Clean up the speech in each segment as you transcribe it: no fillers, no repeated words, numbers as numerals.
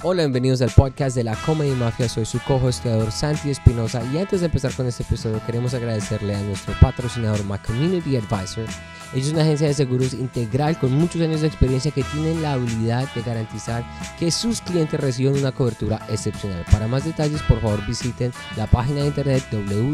Hola, bienvenidos al podcast de la Comedy Mafia. Soy su co-hosteador Santi Espinosa y antes de empezar con este episodio queremos agradecerle a nuestro patrocinador My Community Advisor. Ellos es una agencia de seguros integral con muchos años de experiencia que tienen la habilidad de garantizar que sus clientes reciban una cobertura excepcional. Para más detalles, por favor visiten la página de internet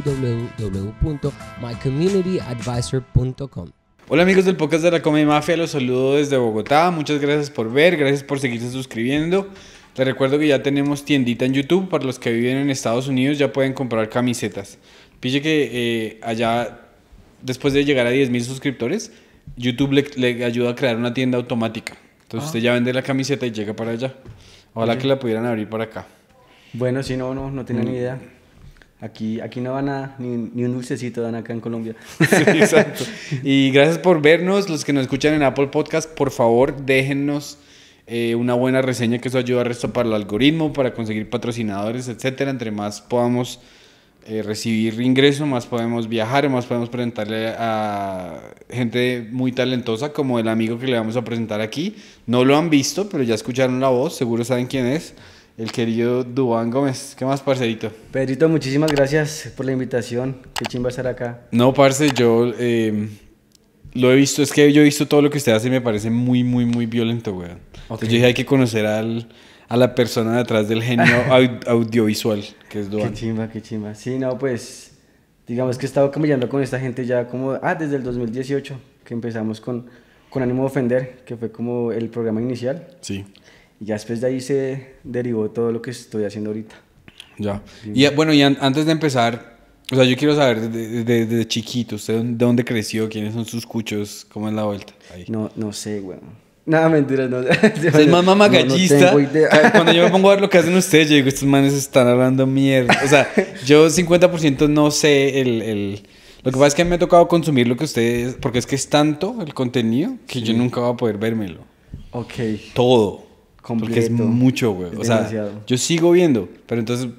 www.mycommunityadvisor.com. Hola amigos del podcast de la Comedy Mafia, los saludo desde Bogotá. Muchas gracias por ver, gracias por seguirse suscribiendo. Les recuerdo que ya tenemos tiendita en YouTube. Para los que viven en Estados Unidos ya pueden comprar camisetas. Pille que allá, después de llegar a 10,000 suscriptores, YouTube le ayuda a crear una tienda automática. Entonces usted ya vende la camiseta y llega para allá. Ojalá que la pudieran abrir para acá. Bueno, sí, no tenía ni idea. Aquí no van a ni un dulcecito dan acá en Colombia. Sí, exacto. Y gracias por vernos. Los que nos escuchan en Apple Podcast, por favor, déjennos una buena reseña, que eso ayuda al resto para el algoritmo, para conseguir patrocinadores, etcétera. Entre más podamos recibir ingreso, más podemos viajar, más podemos presentarle a gente muy talentosa como el amigo que le vamos a presentar aquí. No lo han visto, pero ya escucharon la voz, seguro saben quién es. El querido Duván Gómez. ¿Qué más, parcerito? Pedrito, muchísimas gracias por la invitación. Qué chimba estar acá. No, parce, yo lo he visto. Es que yo he visto todo lo que usted hace y me parece muy, muy, muy violento, weón. Okay. Entonces yo dije, hay que conocer a la persona detrás del genio audiovisual, que es Duván. Qué chimba. Sí, no, pues, digamos que he estado caminando con esta gente ya como, desde el 2018, que empezamos con Ánimo de Ofender, que fue como el programa inicial. Sí. Y ya después de ahí se derivó todo lo que estoy haciendo ahorita. Ya. Y bueno, y antes de empezar, o sea, yo quiero saber desde chiquito, ¿usted de dónde creció? ¿Quiénes son sus cuchos? ¿Cómo es la vuelta? Ahí. No sé, güey. Nada, mentiras, no. Es más mamagallista. No Cuando yo me pongo a ver lo que hacen ustedes, yo digo, estos manes están hablando mierda. O sea, yo 50% no sé Lo que pasa es que me ha tocado consumir lo que ustedes, porque es que es tanto el contenido que yo nunca voy a poder vérmelo. Ok. Todo. Completo. Porque es mucho, güey. O sea, demasiado. yo sigo viendo, pero entonces,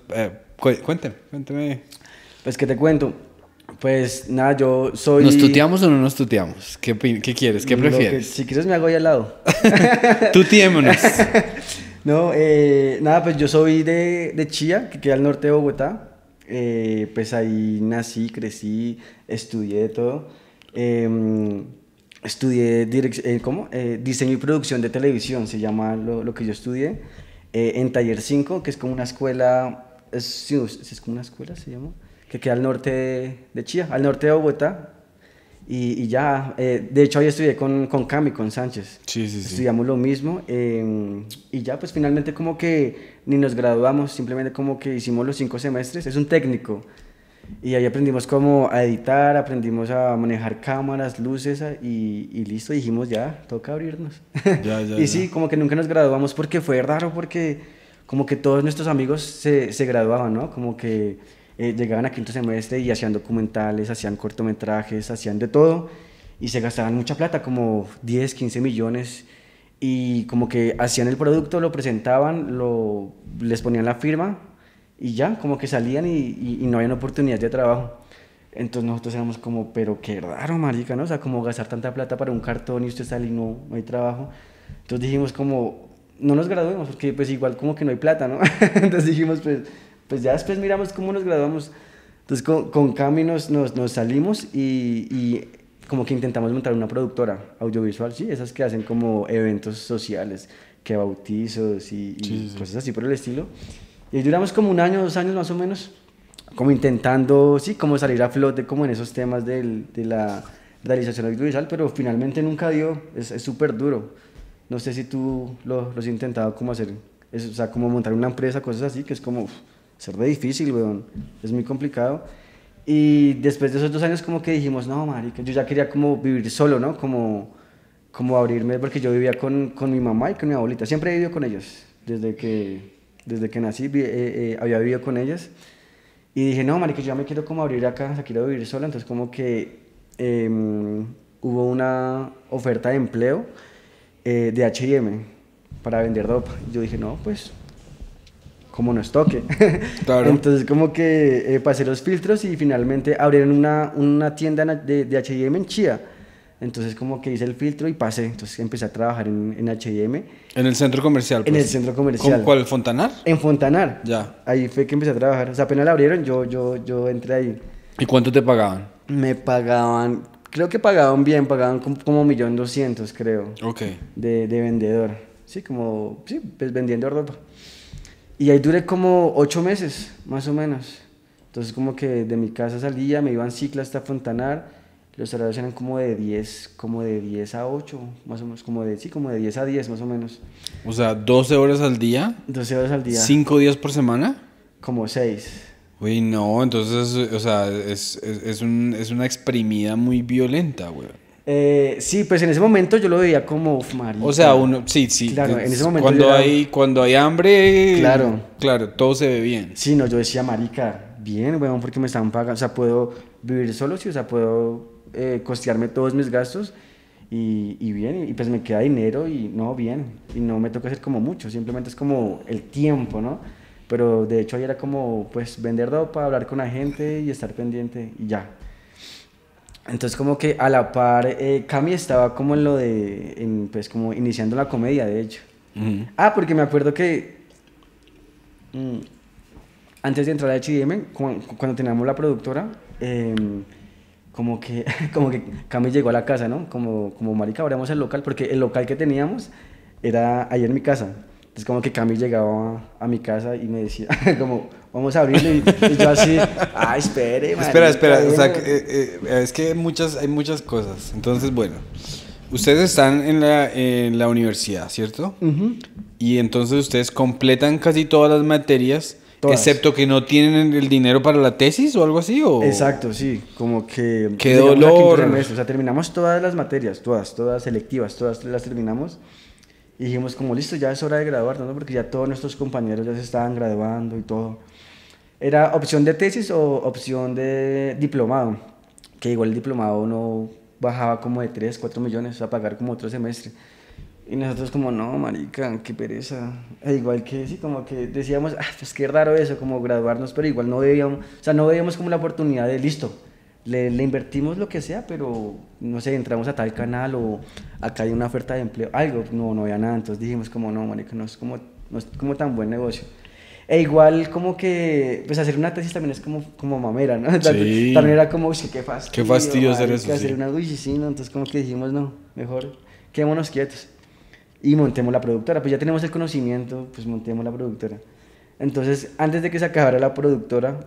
cuénteme. Pues, ¿qué te cuento? Pues, nada, yo soy... ¿Nos tuteamos o no nos tuteamos? ¿Qué quieres? ¿Qué prefieres? Si quieres me hago ahí al lado. Tuteémonos. No, nada, pues yo soy de Chía, que queda al norte de Bogotá. Pues ahí nací, crecí, estudié de todo. Estudié diseño y producción de televisión, se llama lo que yo estudié, en Taller 5, que es como una escuela, es como una escuela, se llama, que queda al norte de Chía, al norte de Bogotá, y ya, de hecho ahí estudié con Cami, con Sánchez, sí. Estudiamos lo mismo, y ya pues finalmente como que ni nos graduamos, simplemente como que hicimos los 5 semestres, es un técnico. Y ahí aprendimos cómo a editar, aprendimos a manejar cámaras, luces y listo, dijimos ya, toca abrirnos. Y sí, como que nunca nos graduamos porque fue raro, porque como que todos nuestros amigos se graduaban, ¿no? Como que llegaban a 5.º semestre y hacían documentales, hacían cortometrajes, hacían de todo y se gastaban mucha plata, como 10, 15 millones. Y como que hacían el producto, lo presentaban, les ponían la firma. Y ya, como que salían y no habían oportunidades de trabajo. Entonces nosotros éramos como, pero qué raro, marica, ¿no? O sea, como gastar tanta plata para un cartón y usted sale y no hay trabajo. Entonces dijimos como, no nos graduemos, porque pues igual como que no hay plata, ¿no? Entonces dijimos, pues ya después miramos cómo nos graduamos. Entonces con Cami nos salimos y como que intentamos montar una productora audiovisual, ¿sí? Esas que hacen como eventos sociales, que bautizos y cosas así por el estilo. Y duramos como 1 año, 2 años más o menos, como intentando, sí, como salir a flote como en esos temas de la realización audiovisual, pero finalmente nunca dio, es súper duro. No sé si tú lo has intentado como hacer, o sea, como montar una empresa, cosas así, que es como ser de difícil, weón, es muy complicado. Y después de esos 2 años como que dijimos, no, marica, yo ya quería como vivir solo, ¿no? Como abrirme, porque yo vivía con mi mamá y con mi abuelita, siempre he vivido con ellos, desde que nací había vivido con ellas y dije, no, marica, yo ya me quiero como abrir acá, o sea, quiero vivir sola. Entonces como que hubo una oferta de empleo de H&M para vender ropa. Y yo dije, no, pues, como nos toque. Claro. Entonces como que pasé los filtros y finalmente abrieron una tienda de H&M en Chía. Entonces como que hice el filtro y pasé. Entonces empecé a trabajar en H&M. En el centro comercial, En pues. el centro comercial. ¿Con cuál? ¿Fontanar? En Fontanar. Ya. Ahí fue que empecé a trabajar. O sea, apenas la abrieron, yo entré ahí. ¿Y cuánto te pagaban? Me pagaban, creo que pagaban bien, pagaban como 1.200.000, creo. Ok. De vendedor. Sí, pues vendiendo ropa. Y ahí duré como 8 meses, más o menos. Entonces como que de mi casa salía, me iba en cicla hasta Fontanar. Los horarios eran como de 10 a 8, más o menos, como de 10 a 10, más o menos. O sea, 12 horas al día. 12 horas al día. 5 días por semana. Como 6. Uy, no, entonces, o sea, es una exprimida muy violenta, güey. Sí, pues en ese momento yo lo veía como, uf, marica. O sea, uno, sí. Claro, en ese momento Cuando hay hambre, claro, todo se ve bien. Sí, no, yo decía, marica, bien, weón, porque me están pagando, o sea, puedo vivir solo, sí, o sea, puedo costearme todos mis gastos y bien, y pues me queda dinero y no, bien, y no me toca hacer como mucho, simplemente es como el tiempo, ¿no? Pero de hecho ahí era como, pues, vender ropa, hablar con la gente y estar pendiente y ya. Entonces como que a la par, Cami estaba como en lo de, pues como iniciando la comedia, de hecho. Uh-huh. Porque me acuerdo que antes de entrar a H&M, cuando teníamos la productora, como que Cami llegó a la casa, ¿no? Como marica, abrimos el local, porque el local que teníamos era ahí en mi casa. Entonces como que Cami llegaba a mi casa y me decía, como, vamos a abrirlo, y yo así, espere, marica. Espera, o sea, es que hay muchas cosas. Entonces, bueno, ustedes están en la universidad, ¿cierto? Uh-huh. Y entonces ustedes completan casi todas las materias, Todas. excepto que no tienen el dinero para la tesis o algo así, ¿o? Exacto, sí, como que... ¡Qué llegamos a quinto dolor! semestre, o sea, terminamos todas las materias, todas selectivas, todas las terminamos. Y dijimos como, listo, ya es hora de graduarnos, ¿no? Porque ya todos nuestros compañeros ya se estaban graduando y todo. Era opción de tesis o opción de diplomado, que igual el diplomado no bajaba como de 3, 4 millones a pagar como otro semestre. Y nosotros como, no, marica, qué pereza. Igual que sí, como que decíamos, pues qué raro eso, como graduarnos, pero igual no veíamos como la oportunidad de, listo, le invertimos lo que sea, pero no sé, entramos a tal canal o acá hay una oferta de empleo, algo, no había nada. Entonces dijimos como, no, marica, no es como tan buen negocio. Igual como que, pues hacer una tesis también es como mamera, ¿no? Sí. También era como, uy, qué fastidio hacer marica, eso, hacer sí. una, uy, sí, ¿no? Entonces como que dijimos, no, mejor quedémonos quietos y montemos la productora. Pues ya tenemos el conocimiento, pues montemos la productora. Entonces, antes de que se acabara la productora,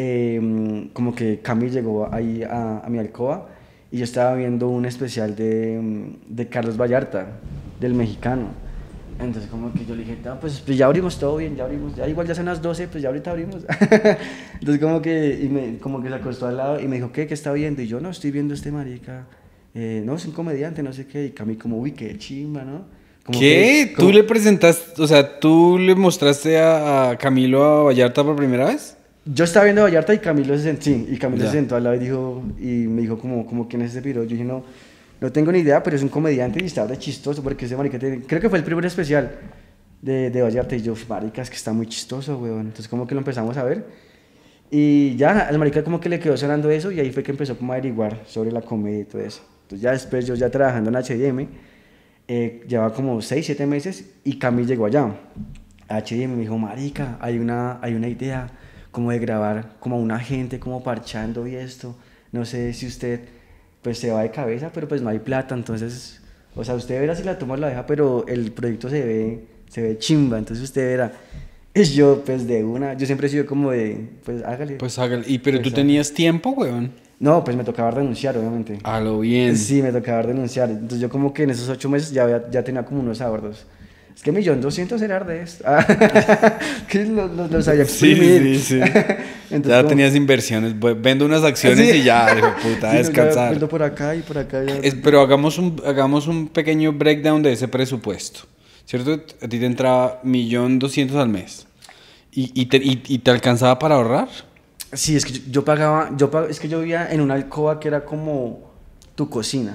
como que Cami llegó ahí a mi alcoba y yo estaba viendo un especial de Carlos Vallarta, del mexicano. Entonces como que yo le dije, no, pues ya abrimos todo bien, ya abrimos, ya igual ya son las 12, pues ya ahorita abrimos. Entonces como que se acostó al lado y me dijo, ¿qué está viendo? Y yo, no, estoy viendo este marica, no, es un comediante, no sé qué. Y Cami como, uy, qué chimba, ¿no? Como ¿Qué? ¿Tú le presentaste, o sea, tú le mostraste a Camilo a Vallarta por primera vez? Yo estaba viendo a Vallarta y Camilo se sentó, sí, y Camilo Ya. se sentó al lado y me dijo como ¿quién es ese piro? Yo dije, no tengo ni idea, pero es un comediante y está de chistoso, porque ese marica creo que fue el primer especial de Vallarta, y yo, marica, es que está muy chistoso, weón. Entonces como que lo empezamos a ver, y ya al marica como que le quedó sonando eso, y ahí fue que empezó como a averiguar sobre la comedia y todo eso. Entonces ya después, yo ya trabajando en H&M, llevaba como 6, 7 meses, y Camilo llegó allá a H&M y me dijo, marica, hay una idea como de grabar como a una gente como parchando y esto, no sé si usted pues se va de cabeza, pero pues no hay plata, entonces, o sea, usted verá si la toma o la deja, pero el proyecto se ve chimba, entonces usted verá. Y yo pues de una, yo siempre he sido como de, pues hágale. Pues hágale. Pero Pues, tú tenías tiempo, weón. No, pues me tocaba renunciar, obviamente. A lo bien. Sí, me tocaba renunciar, entonces yo como que en esos 8 meses ya tenía como unos ahorros. Es que 1.200.000 era de esto. Que los sabía exprimir. Sí. Entonces, Ya como, tenías inversiones. Vendo unas acciones Sí. y ya, hijo de puta, a sí, descansar. vendo por acá y por acá. Pero hagamos un pequeño breakdown de ese presupuesto. ¿Cierto? A ti te entraba 1.200.000 al mes. ¿Y te alcanzaba para ahorrar? Sí, es que yo pagaba, es que yo vivía en una alcoba que era como tu cocina.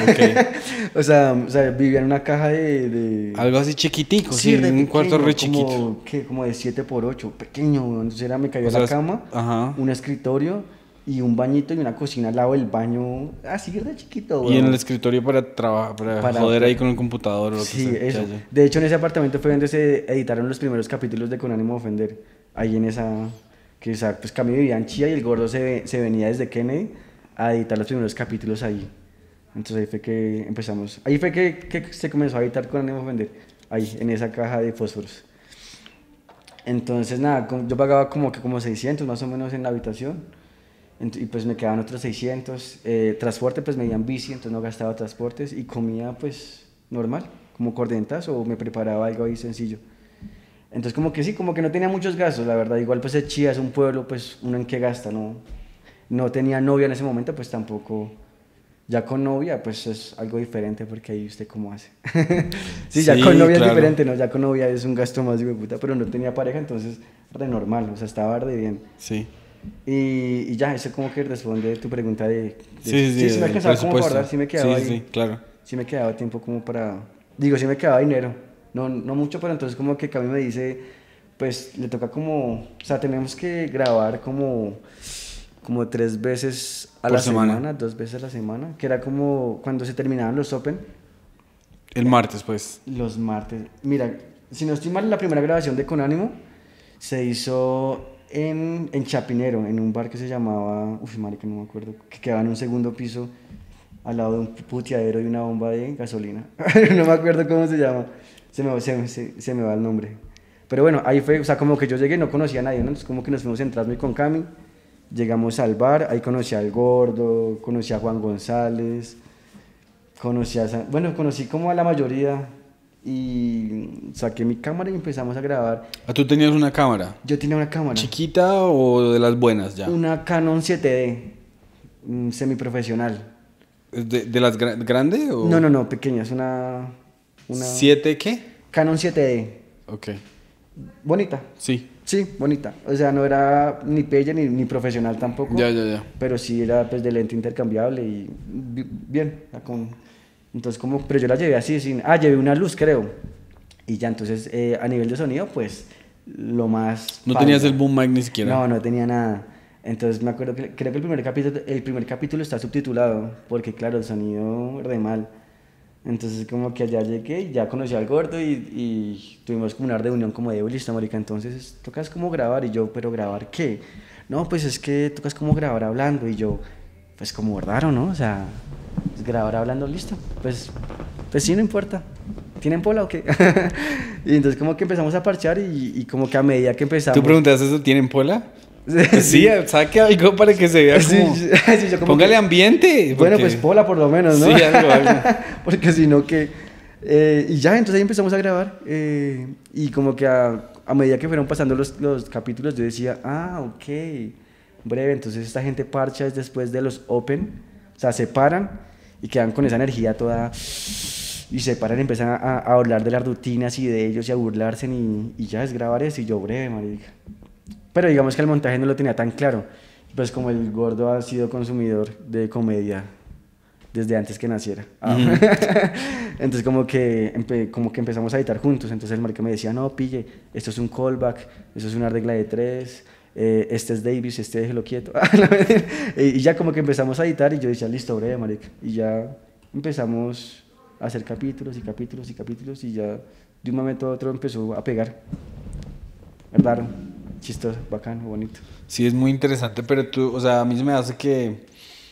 Ok. o sea, vivía en una caja de... Algo así chiquitico, sí, de un cuarto pequeño, re chiquito. Como de 7 por 8, pequeño, weón. Entonces me cabía O sea, la cama, ajá. un escritorio y un bañito y una cocina al lado del baño, así de chiquito, Y en el weón. escritorio para trabajar, para joder ahí con el computador o lo que Sí, sea. eso. Ya, ya. De hecho, en ese apartamento fue donde se editaron los primeros capítulos de Con ánimo de ofender. Ahí en esa, que pues Cami vivía en Chía y el gordo se venía desde Kennedy a editar los primeros capítulos ahí. Entonces ahí fue que empezamos. Ahí fue que se comenzó a editar Con ánimo de ofender. Ahí, en esa caja de fósforos. Entonces, nada, yo pagaba como 600 más o menos en la habitación. Y pues me quedaban otros 600. Transporte, pues me iban bici, entonces no gastaba transportes. Y comía, pues, normal, como cordentas o me preparaba algo ahí sencillo. Entonces, como que sí, como que no tenía muchos gastos, la verdad. Igual, pues, Chía es un pueblo, pues, uno en qué gasta, ¿no? No tenía novia en ese momento, pues tampoco. Ya con novia, pues es algo diferente porque ahí usted cómo hace. Sí, ya Sí, con novia claro. es diferente, ¿no? Ya con novia es un gasto más de puta, pero no tenía pareja, entonces re normal, o sea, estaba re bien. Sí. Y ya, eso como que responde tu pregunta de Sí, sí, me el alcanzaba como para presupuesto. guardar, sí me quedaba Sí, ahí, sí, claro. sí me quedaba tiempo como para, digo, sí me quedaba dinero, no mucho, pero entonces como que Cami me dice, pues le toca como, o sea, tenemos que grabar como 3 veces a Por la semana. semana, 2 veces a la semana, que era como cuando se terminaban los Open, El martes, pues. los martes. Mira, si no estoy mal, la primera grabación de Con Ánimo se hizo en Chapinero, en un bar que se llamaba, uf, marica, no me acuerdo, que quedaba en un segundo piso al lado de un puteadero y una bomba de gasolina. No me acuerdo cómo se llama, se me va el nombre. Pero bueno, ahí fue, o sea, como que yo llegué y no conocía a nadie, ¿no? Entonces como que nos fuimos en Trasmi con Cami, llegamos al bar, ahí conocí al Gordo, conocí a Juan González, conocí como a la mayoría y saqué mi cámara y empezamos a grabar. Ah, ¿tú tenías una cámara? Yo tenía una cámara, ¿Chiquita o de las buenas ya? una Canon 7D, semiprofesional. ¿De las grande o...? No, pequeña, es una ¿7 qué? Canon 7D, Ok. bonita. Sí. Sí, bonita. O sea, no era ni pelle ni profesional tampoco. Ya. Pero sí era pues de lente intercambiable y bien. Entonces como, pero yo la llevé así, llevé una luz creo. Y ya, entonces a nivel de sonido pues lo más... ¿No paila. tenías el boom mic ni siquiera? No tenía nada. Entonces me acuerdo que creo que el primer capítulo está subtitulado porque claro, el sonido re mal. Entonces como que allá llegué y ya conocí al gordo y tuvimos como una reunión como de, listo, marica, entonces tocas como grabar y yo, ¿pero grabar qué? No, pues es que tocas como grabar hablando y yo, pues como raro, ¿no? O sea, pues, grabar hablando, listo, pues sí, no importa. ¿Tienen pola o qué? Y entonces como que empezamos a parchar y como que a medida que empezamos... ¿Tú preguntaste eso? ¿Tienen pola? Pues sí, saque algo para que se vea como... Sí, yo como Póngale que- ambiente. Bueno, porque- pues pola por lo menos, ¿no? Sí, algo. Porque si no que... y ya, entonces ahí empezamos a grabar y como que a medida que fueron pasando los capítulos yo decía, ok, breve, entonces esta gente parcha es después de los Open, o sea, se paran y quedan con esa energía toda y se paran y empiezan a hablar de las rutinas y de ellos y a burlarse y ya es grabar eso y yo breve, marica. Pero digamos que el montaje no lo tenía tan claro, pues como el gordo ha sido consumidor de comedia desde antes que naciera. Entonces como que empezamos a editar juntos, entonces el marica me decía, no, pille, esto es un callback, esto es una regla de 3, este es Davis, este déjelo quieto. Y ya como que empezamos a editar y yo decía, listo, breve, marica. Y ya empezamos a hacer capítulos y capítulos y capítulos y ya de un momento a otro empezó a pegar. Raro, chistoso, bacano, bonito. Sí, es muy interesante, pero tú, o sea, a mí se me hace que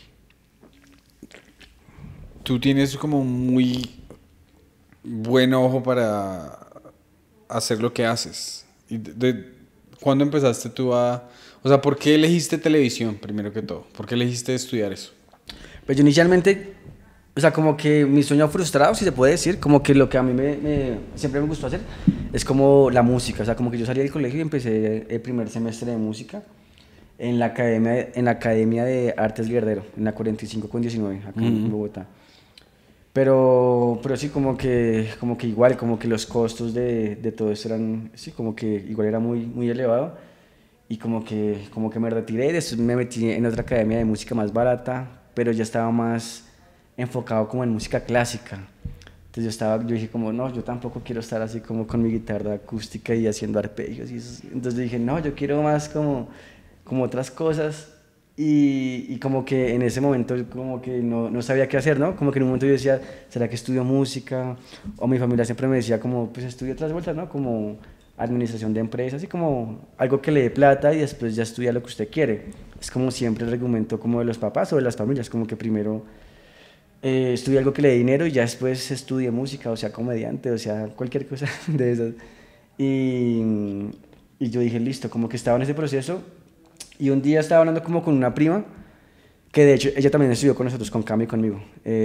tú tienes como muy buen ojo para hacer lo que haces. ¿Cuándo empezaste tú a...? O sea, ¿por qué elegiste televisión, primero que todo? ¿Por qué elegiste estudiar eso? Pues yo inicialmente, o sea, como que mi sueño frustrado, si se puede decir, como que lo que a mí siempre me gustó hacer es como la música, o sea, como que yo salí del colegio y empecé el primer semestre de música en la Academia de Artes Guerdero, en la 45 con 19, acá en Bogotá. Pero sí, como que igual, como que los costos de todo eso eran, sí, como que igual era muy elevado. Y como que me retiré y después me metí en otra academia de música más barata, pero ya estaba más enfocado como en música clásica. Entonces yo dije como, no, yo tampoco quiero estar así como con mi guitarra acústica y haciendo arpegios. Entonces dije, no, yo quiero más como otras cosas. Y como que en ese momento como que no sabía qué hacer, ¿no? Como que en un momento yo decía, ¿será que estudio música? O mi familia siempre me decía como, pues estudia otras vueltas, ¿no? Como administración de empresas y como algo que le dé plata y después ya estudia lo que usted quiere. Es como siempre el argumento como de los papás o de las familias, como que primero estudie algo que le dé dinero y ya después estudie música, o sea, comediante, o sea, cualquier cosa de esas. Y, y yo dije, listo, como que estaba en ese proceso. Y un día estaba hablando como con una prima, que de hecho ella también estudió con nosotros, con Cami y conmigo.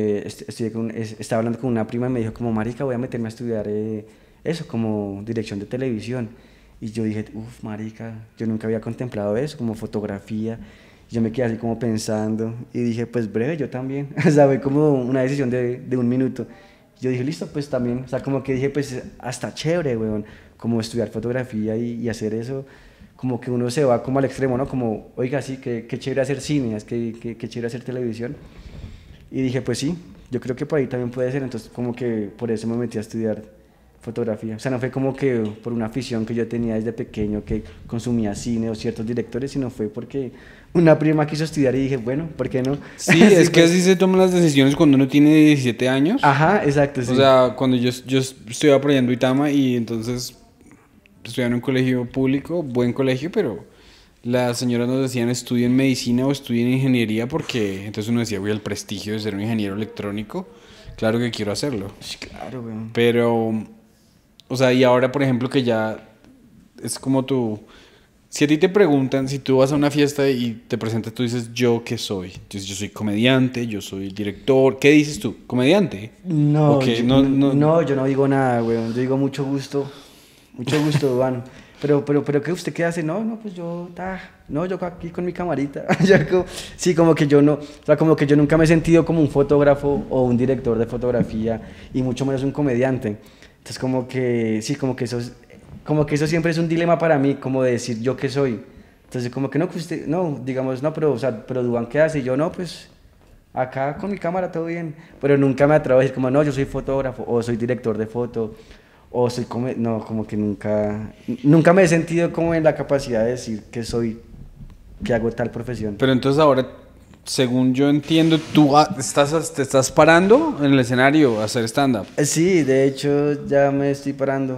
Estaba hablando con una prima y me dijo como, marica, voy a meterme a estudiar eso, como dirección de televisión. Y yo dije, uff, marica, yo nunca había contemplado eso, como fotografía. Yo me quedé así como pensando y dije, pues breve, yo también. O sea, fue como una decisión de un minuto. Yo dije, listo, pues también. O sea, como que dije, pues hasta chévere, weón, como estudiar fotografía y hacer eso. Como que uno se va como al extremo, ¿no? Como, oiga, sí, qué chévere hacer cine, es que chévere hacer televisión. Y dije, pues sí, yo creo que por ahí también puede ser. Entonces, como que por eso me metí a estudiar fotografía. O sea, no fue como que por una afición que yo tenía desde pequeño que consumía cine o ciertos directores, sino fue porque una prima quiso estudiar y dije, bueno, ¿por qué no? Sí, es que así se toman las decisiones cuando uno tiene 17 años. Ajá, exacto, sí. O sea, cuando yo estudiaba por allá en Duitama y entonces estudiaba en un colegio público, buen colegio, pero las señoras nos decían estudien medicina o estudien ingeniería porque entonces uno decía, voy al prestigio de ser un ingeniero electrónico, claro que quiero hacerlo. Sí, claro, weón. Pero, o sea, y ahora por ejemplo que ya es como tú, si a ti te preguntan, si tú vas a una fiesta y te presentas, tú dices, ¿yo qué soy? Entonces yo soy comediante, yo soy director, ¿qué dices tú? ¿Comediante? No, Okay, yo, no, yo no digo nada, weón. Yo digo mucho gusto, Duan. Pero ¿qué usted qué hace? No, pues yo, no, yo aquí con mi camarita. Sí, como que yo no, o sea, como que yo nunca me he sentido como un fotógrafo o un director de fotografía y mucho menos un comediante. Entonces como que, sí, como que eso siempre es un dilema para mí, como de decir yo qué soy. Entonces como que no, pues usted, no, digamos, no, pero, o sea, pero Duan, ¿qué hace? Y yo, no, pues acá con mi cámara todo bien. Pero nunca me atrevo a decir como, no, yo soy fotógrafo o soy director de foto. O soy como, no, como que nunca me he sentido como en la capacidad de decir que soy, que hago tal profesión. Pero entonces ahora, según yo entiendo, tú te estás parando en el escenario a hacer stand-up. Sí, de hecho ya me estoy parando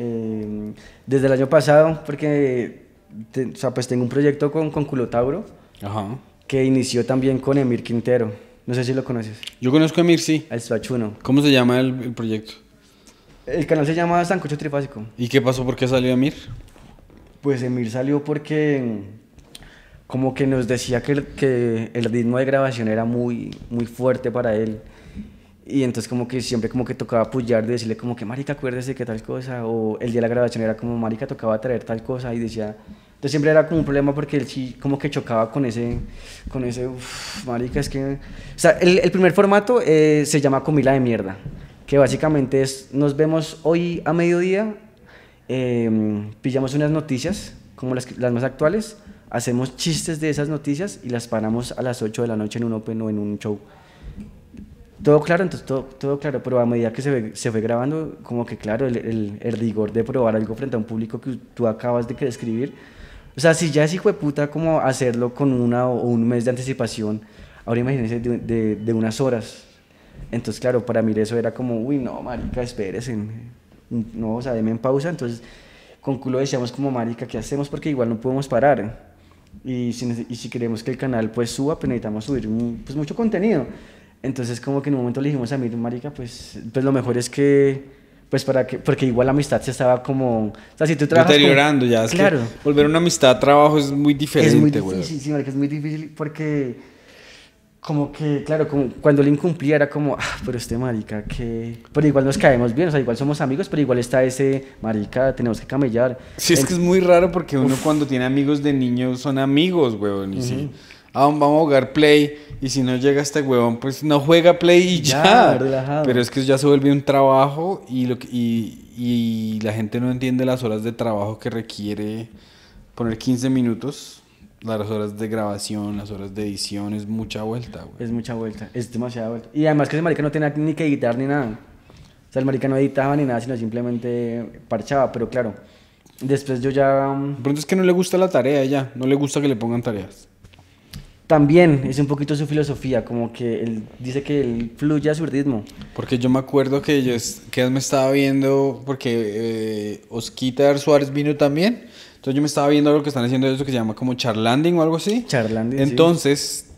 desde el año pasado porque o sea, pues tengo un proyecto con Culotauro Ajá. que inició también con Emir Quintero. No sé si lo conoces. Yo conozco a Emir, sí. El Suachuno. ¿Cómo se llama el proyecto? El canal se llama Sancocho Trifásico. ¿Y qué pasó? ¿Por qué salió Emir? Pues Emir salió porque como que nos decía que el ritmo de grabación era muy fuerte para él. Y entonces como que siempre como que tocaba apoyar, de decirle como que marica, acuérdese que tal cosa. O el día de la grabación era como marica, tocaba traer tal cosa y decía... Entonces siempre era como un problema porque él sí como que chocaba con ese marica, es que... O sea, el primer formato se llama Comila de Mierda, que básicamente es, nos vemos hoy a mediodía, pillamos unas noticias, como las más actuales, hacemos chistes de esas noticias y las paramos a las 8 de la noche en un open o en un show. Todo claro, entonces todo claro, pero a medida que se fue grabando, como que claro, el rigor de probar algo frente a un público que tú acabas de escribir, o sea, si ya es hijo de puta como hacerlo con una o un mes de anticipación, ahora imagínense de unas horas. Entonces, claro, para mí eso era como, uy, no, marica, espérese, no, o sea, deme en pausa. Entonces, con Culo decíamos como, marica, ¿qué hacemos? Porque igual no podemos parar. Y si queremos que el canal pues suba, pues necesitamos subir pues, mucho contenido. Entonces, como que en un momento le dijimos a mí, marica, pues lo mejor es que, pues porque igual la amistad se estaba como, o sea, si tú trabajas deteriorando ya, es claro. Que volver una amistad a trabajo es muy diferente, es muy difícil, sí, marica, es muy difícil porque... Como que, claro, como cuando le incumplía era como, pero este marica que... Pero igual nos caemos bien, o sea, igual somos amigos, pero igual está ese marica, tenemos que camellar. Sí, es que es muy raro porque uno cuando tiene amigos de niños son amigos, huevón, y si vamos a jugar Play, y si no llega este huevón, pues no juega Play y ya. Relajado. Pero es que ya se vuelve un trabajo y la gente no entiende las horas de trabajo que requiere poner 15 minutos. Las horas de grabación, las horas de edición, es mucha vuelta, güey. Es mucha vuelta, es demasiada vuelta. Y además que ese marica no tenía ni que editar ni nada. O sea, el marica no editaba ni nada, sino simplemente parchaba. Pero claro, después yo ya... De pronto es que no le gusta la tarea ya, no le gusta que le pongan tareas. También es un poquito su filosofía, como que él dice que él fluye a su ritmo. Porque yo me acuerdo que que me estaba viendo, porque Osquitar Suárez vino también. Entonces yo me estaba viendo algo que están haciendo eso que se llama como charlanding o algo así. Charlanding, Entonces,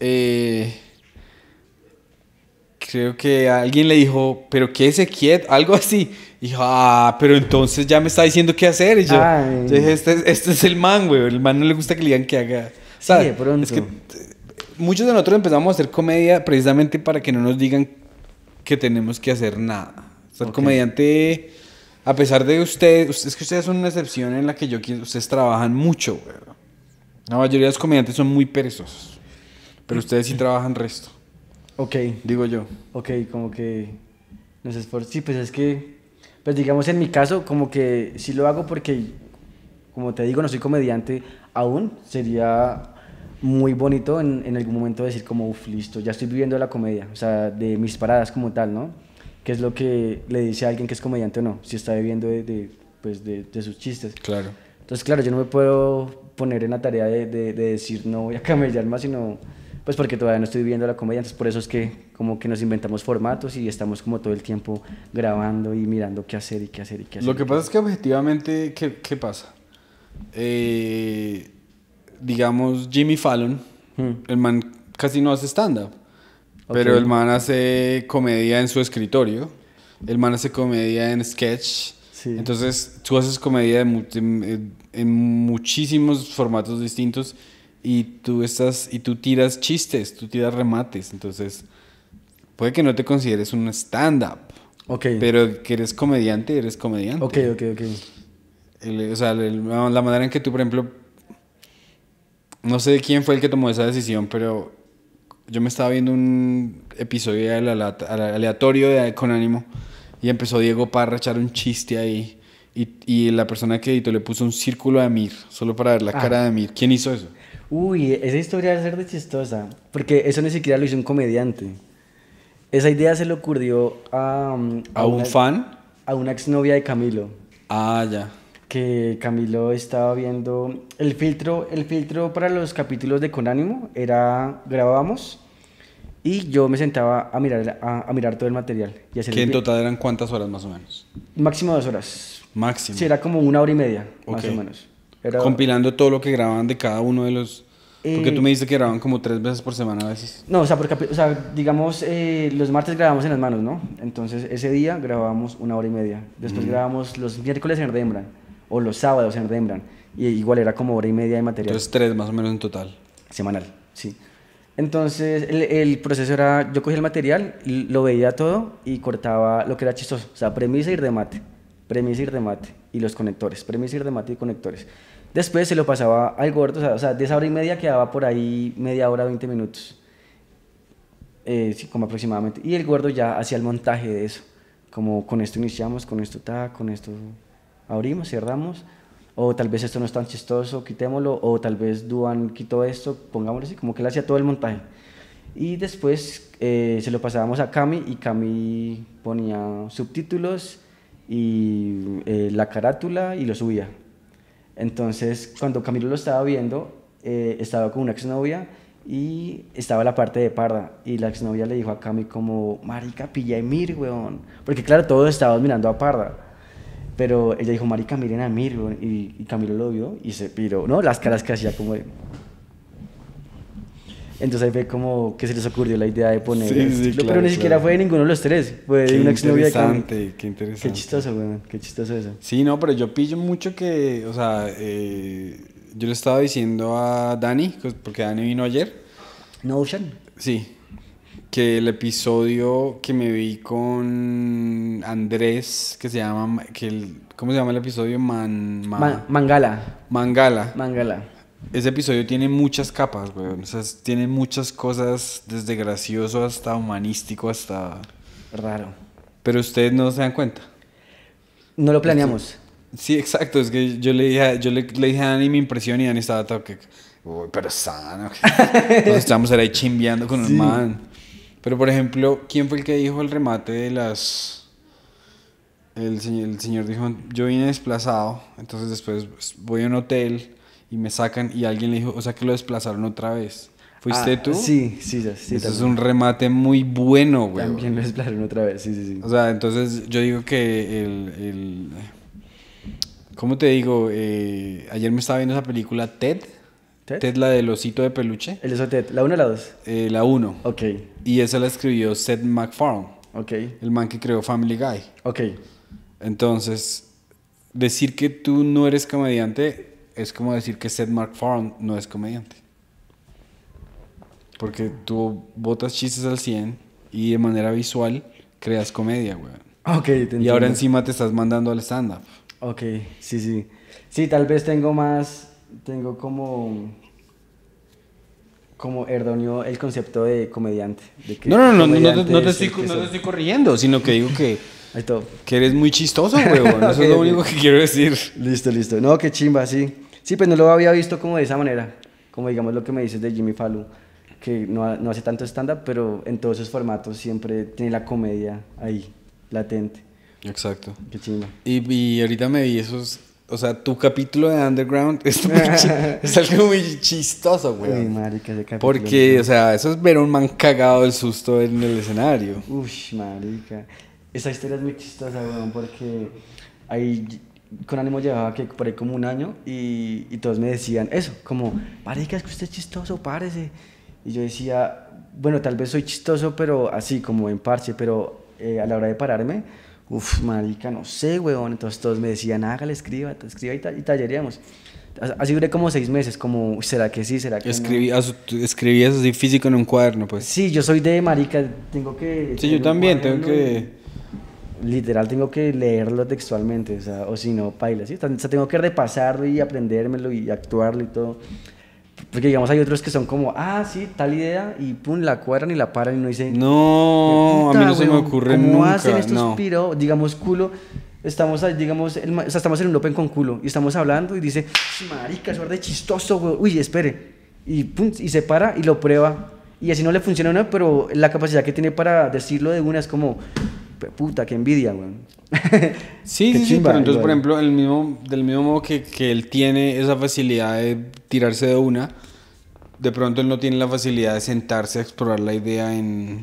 creo que alguien le dijo, pero quédese quieto, algo así. Y dijo, pero entonces ya me está diciendo qué hacer. Y yo dije, este es el man, güey. El man no le gusta que le digan qué haga. Sí, de pronto. Es que muchos de nosotros empezamos a hacer comedia precisamente para que no nos digan que tenemos que hacer nada. Ser comediante, a pesar de es que ustedes son una excepción en la que ustedes trabajan mucho, güey. La mayoría de los comediantes son muy perezosos, pero ustedes sí trabajan resto. Ok. Digo yo. Ok, como que nos esforzamos. Sí, pues es que, pues digamos en mi caso, como que sí lo hago porque, como te digo, no soy comediante aún. Sería muy bonito en algún momento decir como, uff, listo, ya estoy viviendo la comedia, o sea, de mis paradas como tal, ¿no? Que es lo que le dice a alguien que es comediante o no, si está viviendo pues de sus chistes. Claro. Entonces, claro, yo no me puedo poner en la tarea de decir no voy a camellar más, sino pues porque todavía no estoy viviendo la comedia. Entonces por eso es que como que nos inventamos formatos y estamos como todo el tiempo grabando y mirando qué hacer y qué hacer y qué hacer. Lo que pasa es que objetivamente, ¿qué pasa? Digamos Jimmy Fallon, el man casi no hace stand-up, pero el man hace comedia en su escritorio, el man hace comedia en sketch. Sí. Entonces tú haces comedia en muchísimos formatos distintos y tú tiras chistes, tú tiras remates. Entonces puede que no te consideres un stand-up, pero que eres comediante, eres comediante. Ok. O sea, la manera en que tú, por ejemplo, no sé quién fue el que tomó esa decisión, pero yo me estaba viendo un episodio aleatorio de Con Ánimo y empezó Diego Parra a echar un chiste ahí y la persona que editó le puso un círculo a Amir, solo para ver la cara de Amir. ¿Quién hizo eso? Uy, esa historia debe ser de chistosa, porque eso ni siquiera lo hizo un comediante. Esa idea se le ocurrió a un fan, a una exnovia de Camilo. Ya. Que Camilo estaba viendo el filtro para los capítulos de Con Ánimo era grabábamos y yo me sentaba a mirar todo el material y hacer. ¿Que en total eran cuántas horas más o menos? Máximo 2 horas. Máximo. Sí, era como 1 hora y media, más o menos. Era... compilando todo lo que grababan de cada uno de los... Porque tú me dices que grababan como 3 veces por semana a veces. No, o sea, digamos, los martes grabamos en Las Manos, ¿no? Entonces ese día grabábamos 1 hora y media. Después grabábamos los miércoles en Rembrandt o los sábados en Rembrandt. Y igual era como 1 hora y media de material. Entonces 3 más o menos en total. Semanal, sí. Entonces el proceso era, yo cogía el material, lo veía todo y cortaba lo que era chistoso. O sea, premisa y remate, y los conectores, premisa y remate y conectores. Después se lo pasaba al gordo, o sea, de esa 1 hora y media quedaba por ahí media hora, 20 minutos. Sí, como aproximadamente. Y el gordo ya hacía el montaje de eso. Como con esto iniciamos, con esto con esto abrimos, cerramos. O tal vez esto no es tan chistoso, quitémoslo. O tal vez Duan quitó esto, pongámoslo así. Como que él hacía todo el montaje. Y después se lo pasábamos a Cami y Cami ponía subtítulos y la carátula y lo subía. Entonces, cuando Camilo lo estaba viendo, estaba con una exnovia y estaba la parte de Parda. Y la exnovia le dijo a Cami como, marica, pilla a Emir, weón. Porque claro, todos estábamos mirando a Parda. Pero ella dijo, marica, miren a Emir, weón. Y Camilo lo vio y se piró, ¿no? Las caras que hacía como de... Entonces ahí fue como que se les ocurrió la idea de poner esto. Pero ni siquiera fue de ninguno de los tres, fue de una exnovia de Cami. Qué interesante. Qué chistoso, weón, qué chistoso eso. Sí, no, pero yo pillo mucho que, o sea, yo le estaba diciendo a Dani, porque Dani vino ayer. Notion. Sí, que el episodio que me vi con Andrés, que se llama, ¿cómo se llama el episodio? Mangala. Ese episodio tiene muchas capas, güey. O sea, tiene muchas cosas, desde gracioso hasta humanístico, hasta... raro. Pero ustedes no se dan cuenta. No lo planeamos. Sí, exacto. Es que yo le dije a Dani mi impresión y Dani estaba todo que... Uy, pero sano. Entonces estábamos ahí chimbeando con el man. Pero, por ejemplo, ¿quién fue el que dijo el remate de las... El señor dijo, yo vine desplazado, entonces después voy a un hotel... y me sacan y alguien le dijo, o sea que lo desplazaron otra vez. ¿Fuiste tú? Sí, sí, sí. Eso es un remate muy bueno, güey. También lo explicaron otra vez, sí, sí, sí. O sea, entonces yo digo que ¿cómo te digo? Ayer me estaba viendo esa película Ted. ¿Ted? Ted, la del osito de peluche. El Ted, ¿la 1 o la 2? La 1. Ok, Y esa la escribió Seth MacFarlane, ok, el man que creó Family Guy. ok. Entonces, decir que tú no eres comediante es como decir que Seth MacFarlane no es comediante. Porque tú botas chistes al 100 y de manera visual creas comedia, güey. Ok, te Y entiendo. ahora encima te estás mandando al stand-up. Ok, sí, sí. Sí, tal vez tengo como erróneo el concepto de comediante. De que No comediante te es el que no te soy. estoy corrigiendo, sino que digo Ahí todo. que eres muy chistoso, güey. Eso Ok, es lo ok. único que quiero decir. Listo, listo. No, qué chimba, sí. Sí, pues no lo había visto como de esa manera. Como digamos lo que me dices de Jimmy Fallon, que no hace tanto stand-up, pero en todos sus formatos siempre tiene la comedia ahí, latente. Exacto. Qué chimba. Y ahorita me vi esos... O sea, tu capítulo de Underground es, es algo muy chistoso, güey. Uy, marica, ese capítulo. Porque, o sea, eso es ver a un man cagado del susto en el escenario. Uy, marica. Esa historia es muy chistosa, weón, porque ahí con ánimo llevaba que por ahí como un año y todos me decían eso, como, marica, es que usted es chistoso, párese. Y yo decía, bueno, tal vez soy chistoso, pero así, como en parche, pero a la hora de pararme, uf, marica, no sé, weón. Entonces todos me decían, hágale, escriba y talleríamos. Así duré como 6 meses, como, "Uy, ¿será que sí? ¿Será que no?". Escribías así físico en un cuaderno, pues. Sí, yo soy de marica, tengo que... Sí, yo tener un también tengo cuaderno que... literal tengo que leerlo textualmente, o si no, paila, ¿sí? O sea, tengo que repasarlo y aprendérmelo y actuarlo y todo. Porque digamos hay otros que son como, sí, tal idea, y pum, la cuadran y la paran y no dice... No, a mí no se me ocurre ¿cómo nunca, hacen estos no. piro? Digamos, culo, estamos, digamos, o sea, estamos en un open con culo y estamos hablando y dice, marica, eso es de chistoso, güey. Uy, espere. Y pum, y se para y lo prueba. Y así no le funciona a uno, pero la capacidad que tiene para decirlo de una es como, puta, qué envidia, güey. Sí, Qué sí, chimba, pero entonces, igual. por ejemplo, del mismo modo que él tiene esa facilidad de tirarse de una, de pronto él no tiene la facilidad de sentarse a explorar la idea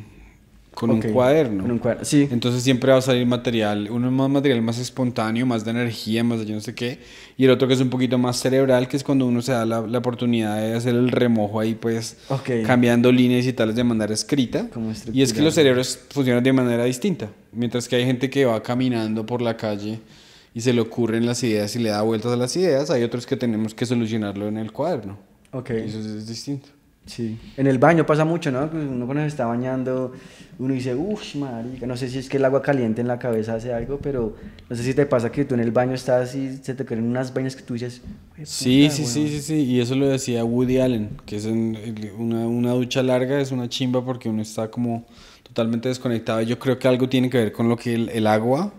con Ok, un cuaderno. con un cuaderno, sí. Entonces siempre va a salir material, uno es más material más espontáneo, más de energía, más de yo no sé qué, y el otro que es un poquito más cerebral, que es cuando uno se da la oportunidad de hacer el remojo ahí, pues, Ok. cambiando líneas y tales de manera escrita. Como Y es que estructurado. los cerebros funcionan de manera distinta, mientras que hay gente que va caminando por la calle y se le ocurren las ideas y le da vueltas a las ideas, hay otros que tenemos que solucionarlo en el cuaderno. Ok. Y eso es distinto. Sí. En el baño pasa mucho, ¿no? Que uno cuando se está bañando, uno dice, uff, marica, no sé si es que el agua caliente en la cabeza hace algo, pero no sé si te pasa que tú en el baño estás y se te caen unas vainas que tú dices, "Jue Sí, puta, sí, sí, weón". sí, sí, y eso lo decía Woody Allen, que es una ducha larga, es una chimba porque uno está como totalmente desconectado. Yo creo que algo tiene que ver con lo que el agua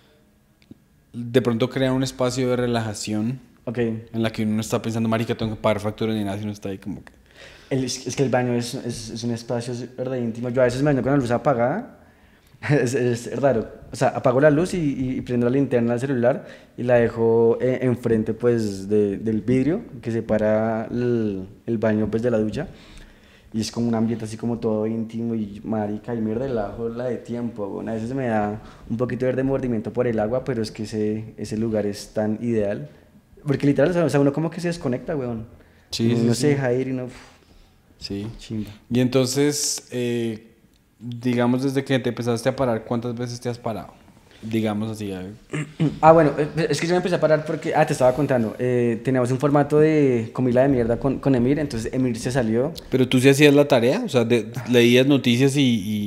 de pronto crea un espacio de relajación Ok. en la que uno no está pensando, marica, tengo que pagar facturas ni nada, sino está ahí como que... Es que el baño es un espacio verdad íntimo. Yo a veces me baño con la luz apagada. Es raro. O sea, apago la luz y prendo la linterna del celular y la dejo enfrente pues del vidrio que separa el baño pues de la ducha. Y es como un ambiente así como todo íntimo y marica y mierda el ajo la de tiempo. Bueno, a veces me da un poquito de remordimiento por el agua, pero es que ese lugar es tan ideal. Porque literal, o sea, uno como que se desconecta, weón. Sí, sí, Uno sí. se deja ir y uno... Sí. Chimba. Y entonces, digamos, desde que te empezaste a parar, ¿cuántas veces te has parado? Digamos así. Bueno, es que yo me empecé a parar porque, te estaba contando, teníamos un formato de comida de mierda con Emir, entonces Emir se salió. Pero tú sí hacías la tarea, o sea, leías noticias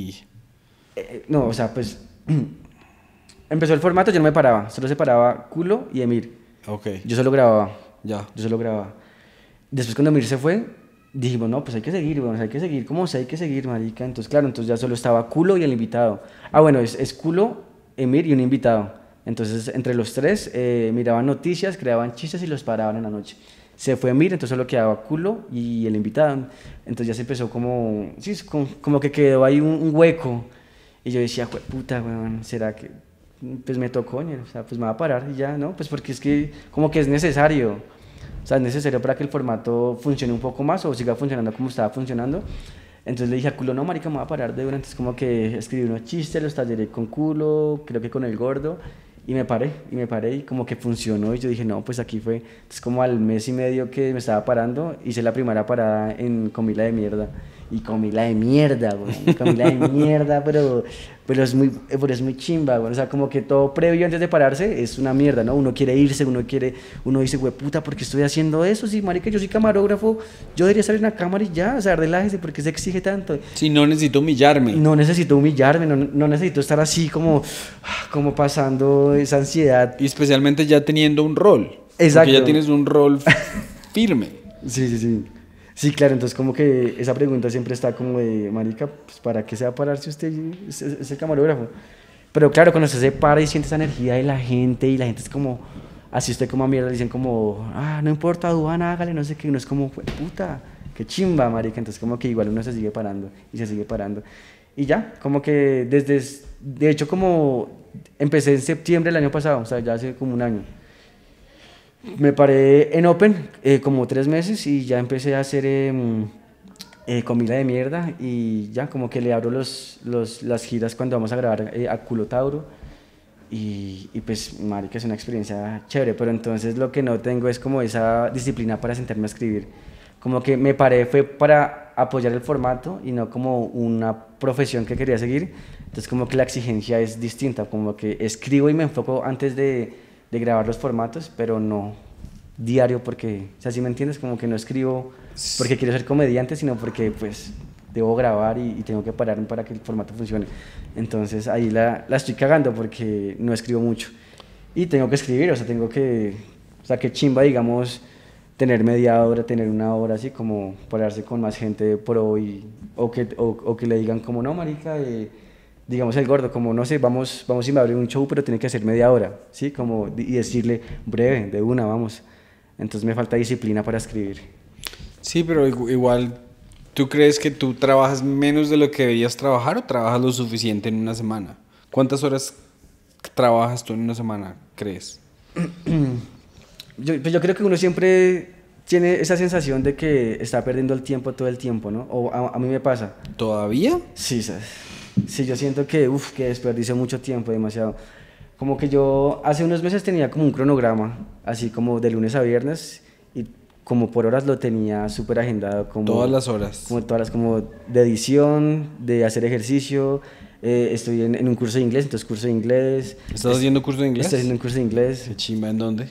No, o sea, pues empezó el formato, yo no me paraba, solo se paraba Culo y Emir. Ok, Yo solo grababa, ya. yo solo grababa. Después cuando Emir se fue, dijimos, no, pues hay que seguir, bueno, hay que seguir, ¿cómo se hay que seguir, marica? Entonces, claro, entonces ya solo estaba Culo y el invitado. Bueno, es Culo, Emir y un invitado. Entonces, entre los tres, miraban noticias, creaban chistes y los paraban en la noche. Se fue Emir, entonces solo quedaba Culo y el invitado. Entonces ya se empezó como, sí, como que quedó ahí un hueco. Y yo decía, puta, weón, ¿será que pues me tocó? O sea, pues me va a parar y ya, ¿no? Pues porque es que como que es necesario. O sea, es necesario para que el formato funcione un poco más o siga funcionando como estaba funcionando. Entonces le dije a Culo, no, marica, me voy a parar de una. Entonces como que escribí unos chistes, los talleré con Culo, creo que con el gordo. Y me paré y como que funcionó. Y yo dije, no, pues aquí fue. Entonces como al mes y medio que me estaba parando, hice la primera parada en Comila de Mierda. Y comila de mierda, güey. Comila de mierda, pero es muy chimba, güey. O sea, como que todo previo antes de pararse es una mierda, ¿no? Uno quiere irse, uno dice, güey, puta, ¿por qué estoy haciendo eso? Sí, marica, yo soy camarógrafo, yo debería salir en la cámara y ya, o sea, relájese, ¿por qué se exige tanto? Sí, no necesito humillarme. No necesito humillarme, no necesito estar así como pasando esa ansiedad. Y especialmente ya teniendo un rol. Exacto. Porque ya tienes un rol firme. Sí. Sí, claro, entonces como que esa pregunta siempre está como de, marica, pues ¿para qué se va a parar si usted es el camarógrafo? Pero claro, cuando usted se para y siente esa energía de la gente y la gente es como, así usted como a mierda, dicen como, no importa, aduana, hágale, no sé qué, uno es como, puta, qué chimba, marica, entonces como que igual uno se sigue parando y se sigue parando. Y ya, como que de hecho como empecé en septiembre del año pasado, o sea, ya hace como un año. Me paré en Open como 3 meses y ya empecé a hacer comida de mierda y ya como que le abro las giras cuando vamos a grabar a Culo Tauro y pues marica es una experiencia chévere, pero entonces lo que no tengo es como esa disciplina para sentarme a escribir. Como que me paré fue para apoyar el formato y no como una profesión que quería seguir, entonces como que la exigencia es distinta, como que escribo y me enfoco antes de grabar los formatos, pero no diario porque, o sea, ¿sí me entiendes? Como que no escribo porque quiero ser comediante, sino porque pues debo grabar y tengo que pararme para que el formato funcione. Entonces ahí la estoy cagando porque no escribo mucho. Y tengo que escribir, o sea, que chimba, digamos, tener media hora, tener una hora, así como pararse con más gente pro o que le digan como, no, marica, digamos el gordo, como no sé, vamos a ir a abrir un show, pero tiene que hacer media hora, ¿sí? Como, y decirle, breve, de una, vamos. Entonces me falta disciplina para escribir. Sí, pero igual, ¿tú crees que tú trabajas menos de lo que deberías trabajar o trabajas lo suficiente en una semana? ¿Cuántas horas trabajas tú en una semana, crees? Yo creo que uno siempre tiene esa sensación de que está perdiendo el tiempo todo el tiempo, ¿no? O a mí me pasa. ¿Todavía? Sí, ¿sabes? Sí, yo siento que desperdicio mucho tiempo, demasiado. Como que yo hace unos meses tenía como un cronograma, así como de lunes a viernes, y como por horas lo tenía súper agendado. Como, todas las horas. Como de edición, de hacer ejercicio. Estoy en un curso de inglés, entonces curso de inglés. ¿Estás haciendo curso de inglés? Estoy haciendo un curso de inglés. ¿Qué chimba? ¿En dónde?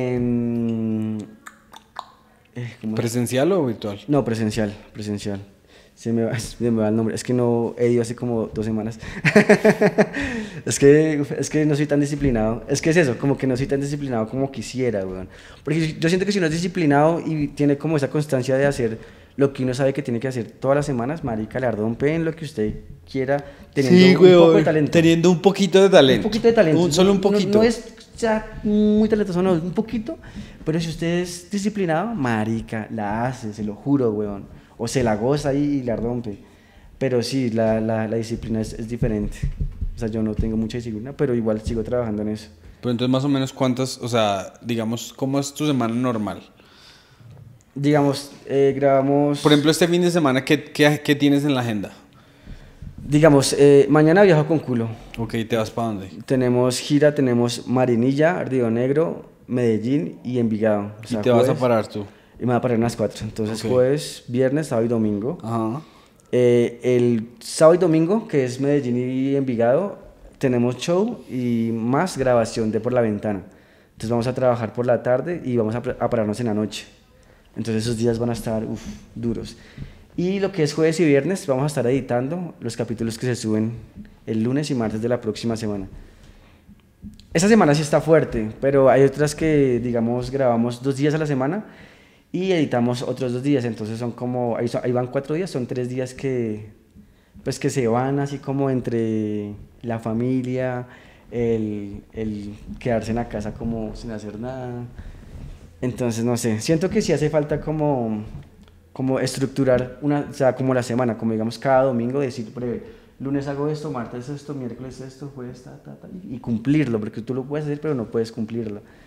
¿Presencial o virtual? No, presencial. Se me va el nombre, es que no he ido hace como 2 semanas. es que no soy tan disciplinado. Es que es eso, como que no soy tan disciplinado como quisiera, weón. Porque yo siento que si uno es disciplinado y tiene como esa constancia de hacer lo que uno sabe que tiene que hacer todas las semanas, marica, le rompe en lo que usted quiera, teniendo un poco de talento. Teniendo un poquito de talento. Un poquito de talento. Solo un poquito. No es ya muy talentoso, no, un poquito. Pero si usted es disciplinado, marica, la hace, se lo juro, weón. O se la goza y la rompe. Pero sí, la disciplina es diferente. O sea, yo no tengo mucha disciplina, pero igual sigo trabajando en eso. Pero entonces, más o menos, ¿cuántas, o sea, digamos, cómo es tu semana normal? Digamos, grabamos... Por ejemplo, este fin de semana, ¿qué tienes en la agenda? Digamos, mañana viajo con Culo. Ok, ¿te vas para dónde? Tenemos gira, tenemos Marinilla, Río Negro, Medellín y Envigado. O sea, ¿Y te vas a parar tú? Y me voy a parar unas 4. Entonces, okay. Jueves, viernes, sábado y domingo. Ajá. El sábado y domingo, que es Medellín y Envigado, tenemos show y más grabación de Por la Ventana. Entonces vamos a trabajar por la tarde y vamos a pararnos en la noche. Entonces esos días van a estar duros. Y lo que es jueves y viernes, vamos a estar editando los capítulos que se suben el lunes y martes de la próxima semana. Esta semana sí está fuerte, pero hay otras que, digamos, grabamos 2 días a la semana y editamos otros 2 días, entonces son como, ahí van 4 días, son 3 días que se van así como entre la familia, el quedarse en la casa como sin hacer nada. Entonces, no sé, siento que sí hace falta como estructurar o sea, como la semana, como digamos cada domingo decir, breve, lunes hago esto, martes esto, miércoles esto, jueves y cumplirlo, porque tú lo puedes hacer pero no puedes cumplirlo.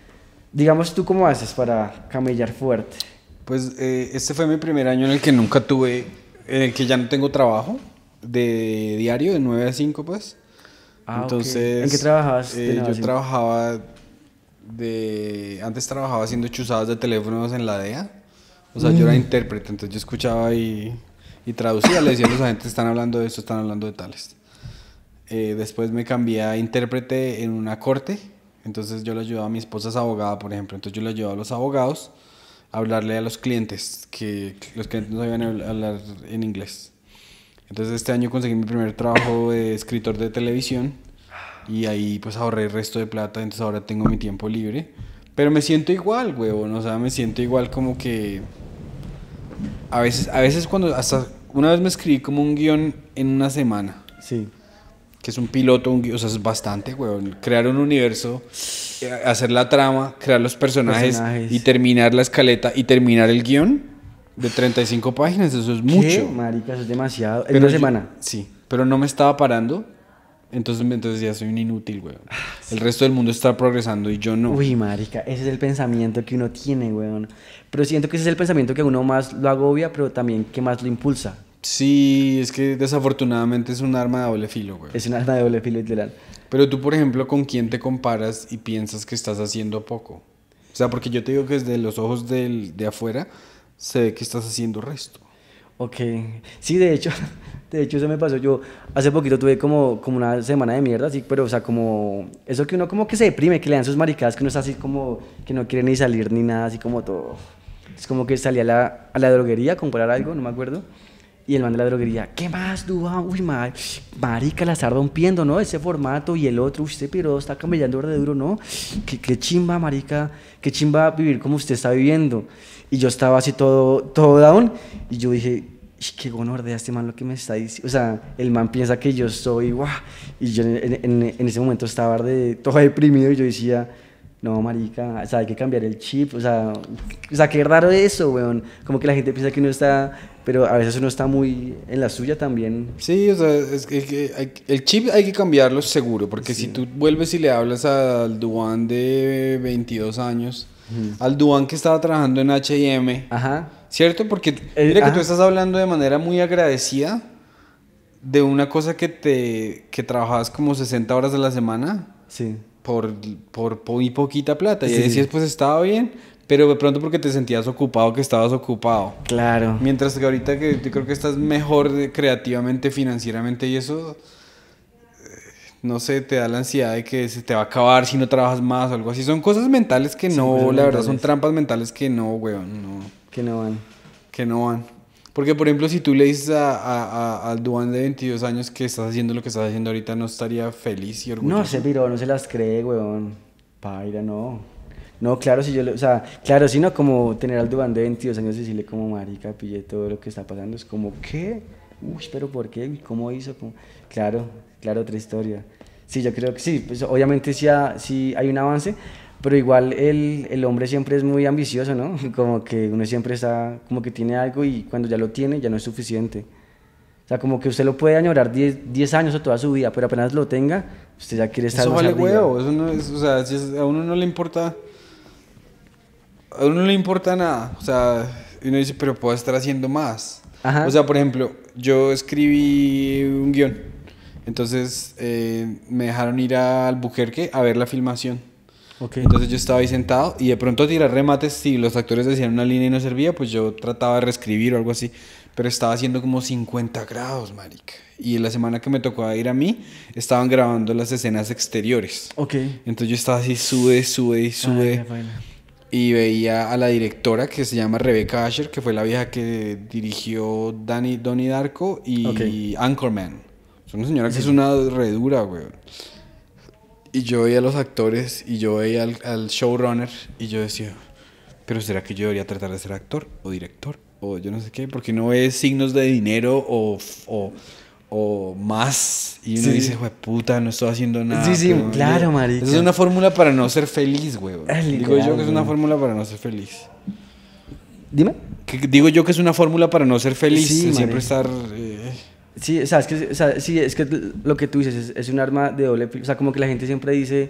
Digamos, ¿tú cómo haces para camellar fuerte? Pues este fue mi primer año en el que nunca tuve, en el que ya no tengo trabajo de diario, de 9 a 5 pues. Ah, Entonces, ok. ¿En qué trabajabas? yo trabajaba antes trabajaba haciendo chuzadas de teléfonos en la DEA. O sea, yo era intérprete, entonces yo escuchaba y traducía, le decía a los agentes, están hablando de esto, están hablando de tales. Después me cambié a intérprete en una corte, entonces yo le ayudaba a mi esposa es abogada, por ejemplo, entonces yo le ayudaba a los abogados a hablarle a los clientes, que los clientes no sabían hablar en inglés. Entonces este año conseguí mi primer trabajo de escritor de televisión y ahí pues ahorré el resto de plata, entonces ahora tengo mi tiempo libre. Pero me siento igual, huevón, o sea, me siento igual como que... A veces cuando... Hasta una vez me escribí como un guión en una semana. Sí. Que es un piloto, o sea, es bastante, huevón. Crear un universo, hacer la trama, crear los personajes y terminar la escaleta y terminar el guión de 35 páginas, eso es mucho. ¿Qué? Marica, eso es demasiado. En una semana. Sí, pero no me estaba parando. Entonces ya soy un inútil, weón. El resto del mundo está progresando y yo no. Uy, marica, ese es el pensamiento que uno tiene, weón. Pero siento que ese es el pensamiento que a uno más lo agobia, pero también que más lo impulsa. Sí, es que desafortunadamente es un arma de doble filo, weón. Es una arma de doble filo, literal. Pero tú, por ejemplo, ¿con quién te comparas y piensas que estás haciendo poco? O sea, porque yo te digo que desde los ojos de afuera se ve que estás haciendo resto. Ok. Sí, de hecho eso me pasó. Yo hace poquito tuve como una semana de mierda, sí, pero o sea, como eso que uno como que se deprime, que le dan sus maricadas, que uno está así como que no quiere ni salir ni nada, así como todo. Es como que salí a la droguería a comprar algo, no me acuerdo. Y el man de la droguería, ¿qué más, Duan? Uy, marica, la está rompiendo, ¿no? Ese formato y el otro, usted, pero está camellando re duro, ¿no? Qué chimba, marica, qué chimba vivir como usted está viviendo. Y yo estaba así todo down, y yo dije, qué gonorrea este man lo que me está diciendo. O sea, el man piensa que yo soy, guau. Y yo en ese momento estaba todo deprimido, y yo decía, no, marica, o sea, hay que cambiar el chip, o sea, qué raro eso, weón. Como que la gente piensa que uno está, pero a veces uno está muy en la suya también. Sí, o sea, es que el chip hay que cambiarlo seguro, porque si tú vuelves y le hablas al Duan de 22 años, al Duan que estaba trabajando en H&M, Ajá. ¿cierto? Porque mira que tú estás hablando de manera muy agradecida de una cosa que trabajabas como 60 horas a la semana. Sí. Por muy poquita plata. Y decías, pues estaba bien, pero de pronto porque te sentías ocupado, que estabas ocupado. Claro. Mientras que ahorita que yo creo que estás mejor creativamente, financieramente y eso, no sé, te da la ansiedad de que se te va a acabar si no trabajas más o algo así. Son cosas mentales que no, la verdad, son trampas mentales que no, weón, no. Que no van. Que no van. Porque, por ejemplo, si tú le dices al Duan de 22 años que estás haciendo lo que estás haciendo ahorita, ¿no estaría feliz y orgulloso? No, ese piro no se las cree, weón. Paira, no. No, claro, si yo, o sea, claro, si no, como tener al Duan de 22 años y decirle como, marica, pillé todo lo que está pasando, es como, ¿qué? Uy, pero ¿por qué? ¿Cómo hizo? Claro, otra historia. Sí, yo creo que sí, pues obviamente sí hay un avance, pero igual el hombre siempre es muy ambicioso, ¿no? Como que uno siempre está, como que tiene algo y cuando ya lo tiene ya no es suficiente. O sea, como que usted lo puede añorar 10 años o toda su vida, pero apenas lo tenga, usted ya quiere estar eso más vale arriba. huevo, eso no es, o sea, a uno no le importa, a uno no le importa nada, o sea, uno dice, pero puedo estar haciendo más. Ajá. O sea, por ejemplo, yo escribí un guión, entonces me dejaron ir a Albuquerque a ver la filmación. Okay. Entonces yo estaba ahí sentado y de pronto a tirar remates, si los actores decían una línea y no servía, pues yo trataba de reescribir o algo así. Pero estaba haciendo como 50 grados, marica. Y en la semana que me tocó ir a mí, estaban grabando las escenas exteriores. Ok. Entonces yo estaba así, sube. Y veía a la directora que se llama Rebecca Asher, que fue la vieja que dirigió Donnie Darko y Anchorman. Es una señora que es una redura, güey. Y yo veía a los actores y yo veía al showrunner y yo decía, pero ¿será que yo debería tratar de ser actor o director? O yo no sé qué, porque no ves signos de dinero o más. Y uno dice, güey, puta, no estoy haciendo nada. Sí, claro, marica. Esa es una fórmula para no ser feliz, güey. Digo yo que es una fórmula para no ser feliz. Dime. Digo yo que es una fórmula para no ser feliz. Sí, siempre estar... Sí, o sea, es que lo que tú dices es un arma de doble filo. O sea, como que la gente siempre dice,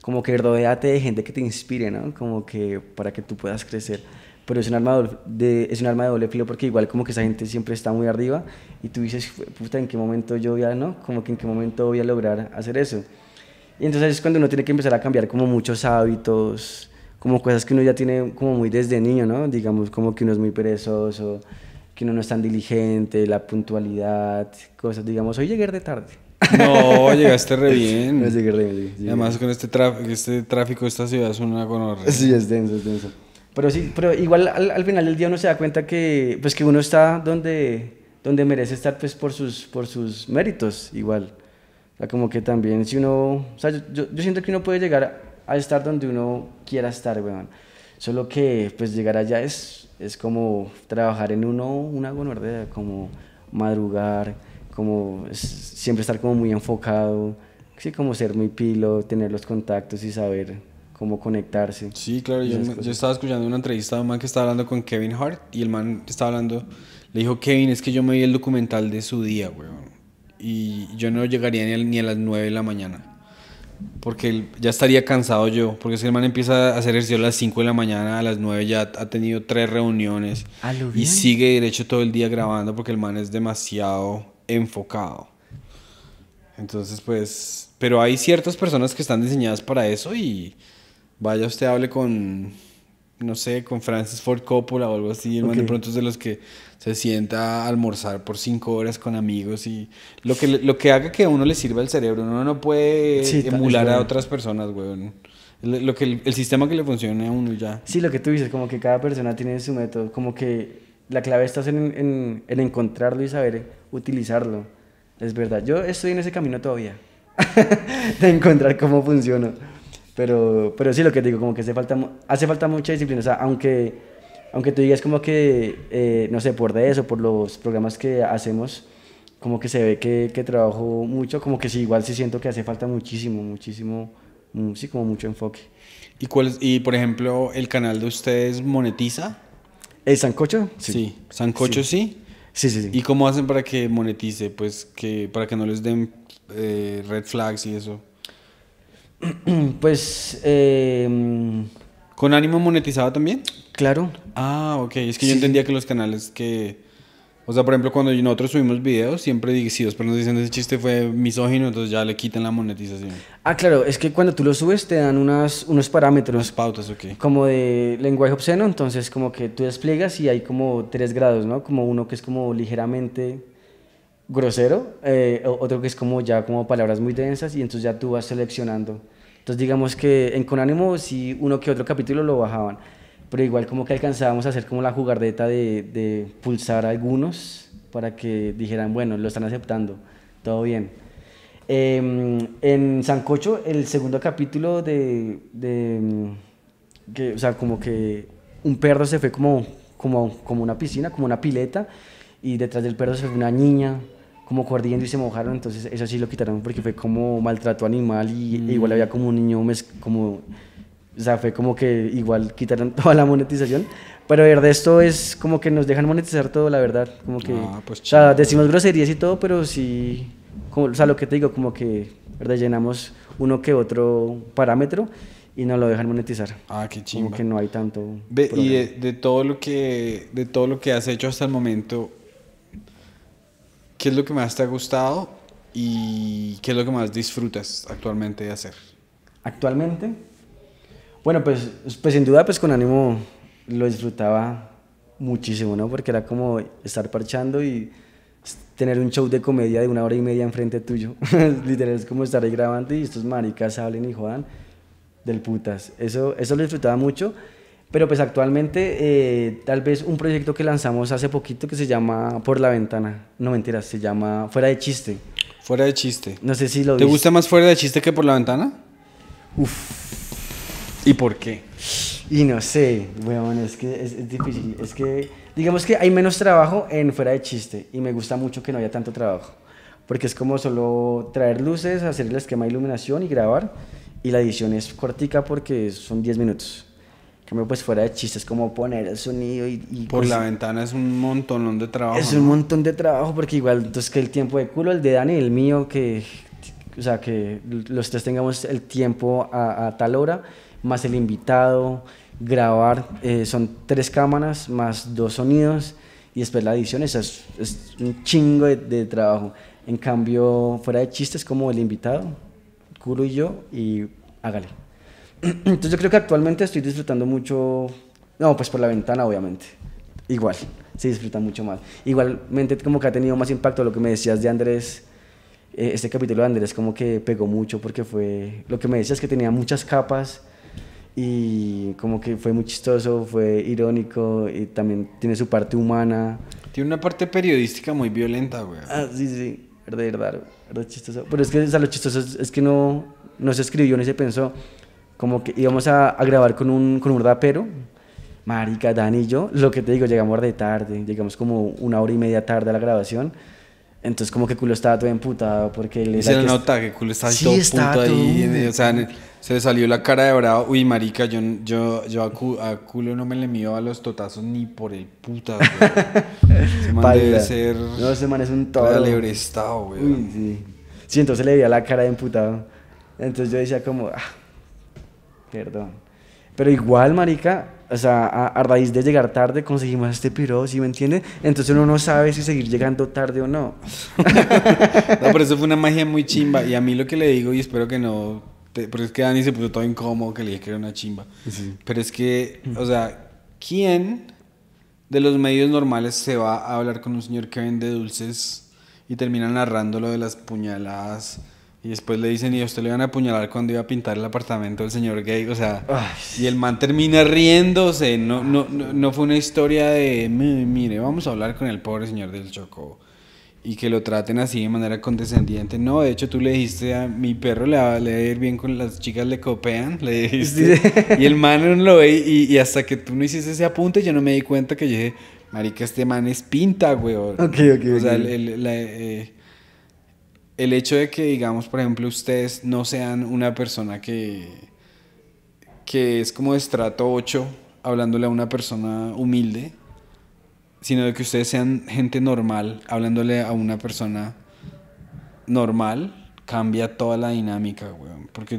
como que rodéate de gente que te inspire, ¿no? Como que para que tú puedas crecer. Pero es un es un arma de doble filo porque igual como que esa gente siempre está muy arriba y tú dices, puta, ¿en qué momento yo voy a, no? Como que en qué momento voy a lograr hacer eso. Y entonces es cuando uno tiene que empezar a cambiar como muchos hábitos, como cosas que uno ya tiene como muy desde niño, ¿no? Digamos como que uno es muy perezoso, que uno no es tan diligente, la puntualidad, cosas, digamos, hoy llegué de tarde. No, llegaste re bien. No, llegué re bien, llegué Además bien. con este tráfico de esta ciudad es una gonorrea. Sí, es denso, es denso. Pero sí, pero igual al final del día uno se da cuenta que, pues que uno está donde merece estar pues por sus méritos, igual. O sea, como que también si uno, o sea, yo siento que uno puede llegar a estar donde uno quiera estar, weón. Solo que pues llegar allá es como trabajar en uno una gonorrea, como madrugar, como siempre estar como muy enfocado, sí, como ser muy pilo, tener los contactos y saber cómo conectarse. Sí, claro, yo estaba escuchando una entrevista de un man que estaba hablando con Kevin Hart y el man estaba hablando, le dijo, Kevin, es que yo me vi el documental de su día, weón, y yo no llegaría ni a las 9 de la mañana. Porque ya estaría cansado yo, porque es que el man empieza a hacer ejercicio a las 5 de la mañana, a las 9 ya ha tenido 3 reuniones ¿A lo y bien? sigue derecho todo el día grabando porque el man es demasiado enfocado. Entonces, pues, pero hay ciertas personas que están diseñadas para eso y vaya usted hable con, no sé, con Francis Ford Coppola o algo así, el man de Ok. pronto es de los que se sienta a almorzar por 5 horas con amigos y lo que haga que a uno le sirva el cerebro, uno no puede Sí, es emular a verdad. otras personas, weón. Lo que el sistema que le funcione a uno y ya. Sí, lo que tú dices, como que cada persona tiene su método, como que la clave está en encontrarlo y saber utilizarlo. Es verdad, yo estoy en ese camino todavía, de encontrar cómo funciona. Pero sí, lo que digo, como que hace falta mucha disciplina. O sea, aunque tú digas como que, no sé, por de eso, por los programas que hacemos, como que se ve que trabajo mucho, como que sí, igual sí siento que hace falta muchísimo, muchísimo, sí, como mucho enfoque. Y por ejemplo, el canal de ustedes monetiza? ¿El sancocho? Sí. ¿Sancocho sí? Sí, sí, ¿Y sí. cómo hacen para que monetice? Pues que para que no les den red flags y eso. Pues, ¿Con ánimo monetizado también? claro. Ah, ok. Es que yo Sí, entendía sí. que los canales que... O sea, por ejemplo, cuando nosotros subimos videos, siempre digo, si dos personas dicen ese chiste fue misógino, entonces ya le quitan la monetización. Ah, claro, es que cuando tú lo subes te dan unos Las parámetros pautas, ok. como de lenguaje obsceno, entonces como que tú despliegas y hay como 3 grados, ¿no? Como uno que es como ligeramente grosero, otro que es como ya como palabras muy densas y entonces ya tú vas seleccionando. Entonces digamos que en Con Ánimo sí uno que otro capítulo lo bajaban, pero igual como que alcanzábamos a hacer como la jugardeta de pulsar algunos para que dijeran, bueno, lo están aceptando, todo bien. En Sancocho, el segundo capítulo que, o sea, como que un perro se fue como una piscina, como una pileta, y detrás del perro se fue una niña, como corriendo y se mojaron, entonces eso sí lo quitaron porque fue como maltrato animal e igual había como un niño, como, o sea, fue como que igual quitaron toda la monetización, pero de verdad esto es como que nos dejan monetizar todo, la verdad, como que, Ah, pues o sea, chimba. decimos groserías y todo, pero sí, como, o sea, lo que te digo, como que, ¿verdad? Llenamos uno que otro parámetro y nos lo dejan monetizar. Ah, qué Como chimba. que no hay tanto Ve, y problema. de todo lo que has hecho hasta el momento, ¿qué es lo que más te ha gustado y qué es lo que más disfrutas actualmente de hacer? Actualmente, bueno, pues sin duda, pues Con Ánimo lo disfrutaba muchísimo, ¿no? Porque era como estar parchando y tener un show de comedia de 1 hora y media enfrente tuyo. Literal, es como estar ahí grabando y estos maricas hablen y jodan del putas. Eso lo disfrutaba mucho. Pero pues actualmente, tal vez un proyecto que lanzamos hace poquito que se llama Por la Ventana. No mentiras, se llama Fuera de Chiste. Fuera de chiste. No sé si lo ¿Te viste. gusta más fuera de chiste que por la ventana? ¿Y por qué? Y no sé, weón, es que es difícil. Es que, digamos que hay menos trabajo en Fuera de Chiste y me gusta mucho que no haya tanto trabajo. Porque es como solo traer luces, hacer el esquema de iluminación y grabar. Y la edición es cortica porque son 10 minutos. En cambio, pues Fuera de Chiste es como poner el sonido y Por pues, la ventana es un montonón de trabajo, es un ¿no? montón de trabajo porque igual, entonces que el tiempo de culo, el de Dani y el mío, que o sea, que los tres tengamos el tiempo a tal hora, más el invitado, grabar, son 3 cámaras, más 2 sonidos, y después la edición, eso es un chingo de trabajo. En cambio, fuera de chistes, como el invitado, Culo y yo, y hágale. Entonces yo creo que actualmente estoy disfrutando mucho, no, pues por la ventana, obviamente, igual, se disfruta mucho más. Igualmente como que ha tenido más impacto lo que me decías de Andrés, este capítulo de Andrés como que pegó mucho porque fue, lo que me decías que tenía muchas capas y como que fue muy chistoso, fue irónico y también tiene su parte humana. Tiene una parte periodística muy violenta, güey. Ah, sí, verdad chistoso. Pero es que, o sea, lo chistoso es que no se escribió ni se pensó. Como que íbamos a grabar con un rapero, marica, Dani y yo, lo que te digo, llegamos de tarde, llegamos como 1 hora y media tarde a la grabación, entonces como que Culo estaba todo emputado porque él Y se le nota que Culo estaba todo puto ahí, o sea, se le salió la cara de bravo. Uy, marica, yo a Culo no me le mido a los totazos ni por el puta, güey. Ese man debe ser... No, ese man es un toro. Alebrestado, güey. Uy, sí. Sí, entonces le veía la cara de emputado. Entonces yo decía como, perdón. Pero igual, marica, o sea, a raíz de llegar tarde conseguimos este piro, ¿sí me entiende? Entonces uno no sabe si seguir llegando tarde o no. No, pero eso fue una magia muy chimba. Y a mí lo que le digo, y espero que no... Pero es que Dani se puso todo incómodo que le dije que era una chimba. Sí. Pero es que, o sea, ¿quién de los medios normales se va a hablar con un señor que vende dulces y termina narrando lo de las puñaladas? Y después le dicen, y a usted le iban a apuñalar cuando iba a pintar el apartamento del señor gay, o sea, y el man termina riéndose. No fue una historia de, mire, vamos a hablar con el pobre señor del Chocó y que lo traten así de manera condescendiente. No, de hecho tú le dijiste a mi perro le va a ir bien con las chicas, le copean, le dijiste. Sí. Y el man no lo ve y hasta que tú no hiciste ese apunte yo no me di cuenta que yo dije, marica, este man es pinta, güey. Okay. O sea, el hecho de que, digamos, por ejemplo, ustedes no sean una persona que es como de estrato 8, hablándole a una persona humilde, sino de que ustedes sean gente normal, hablándole a una persona normal, cambia toda la dinámica, weón. Porque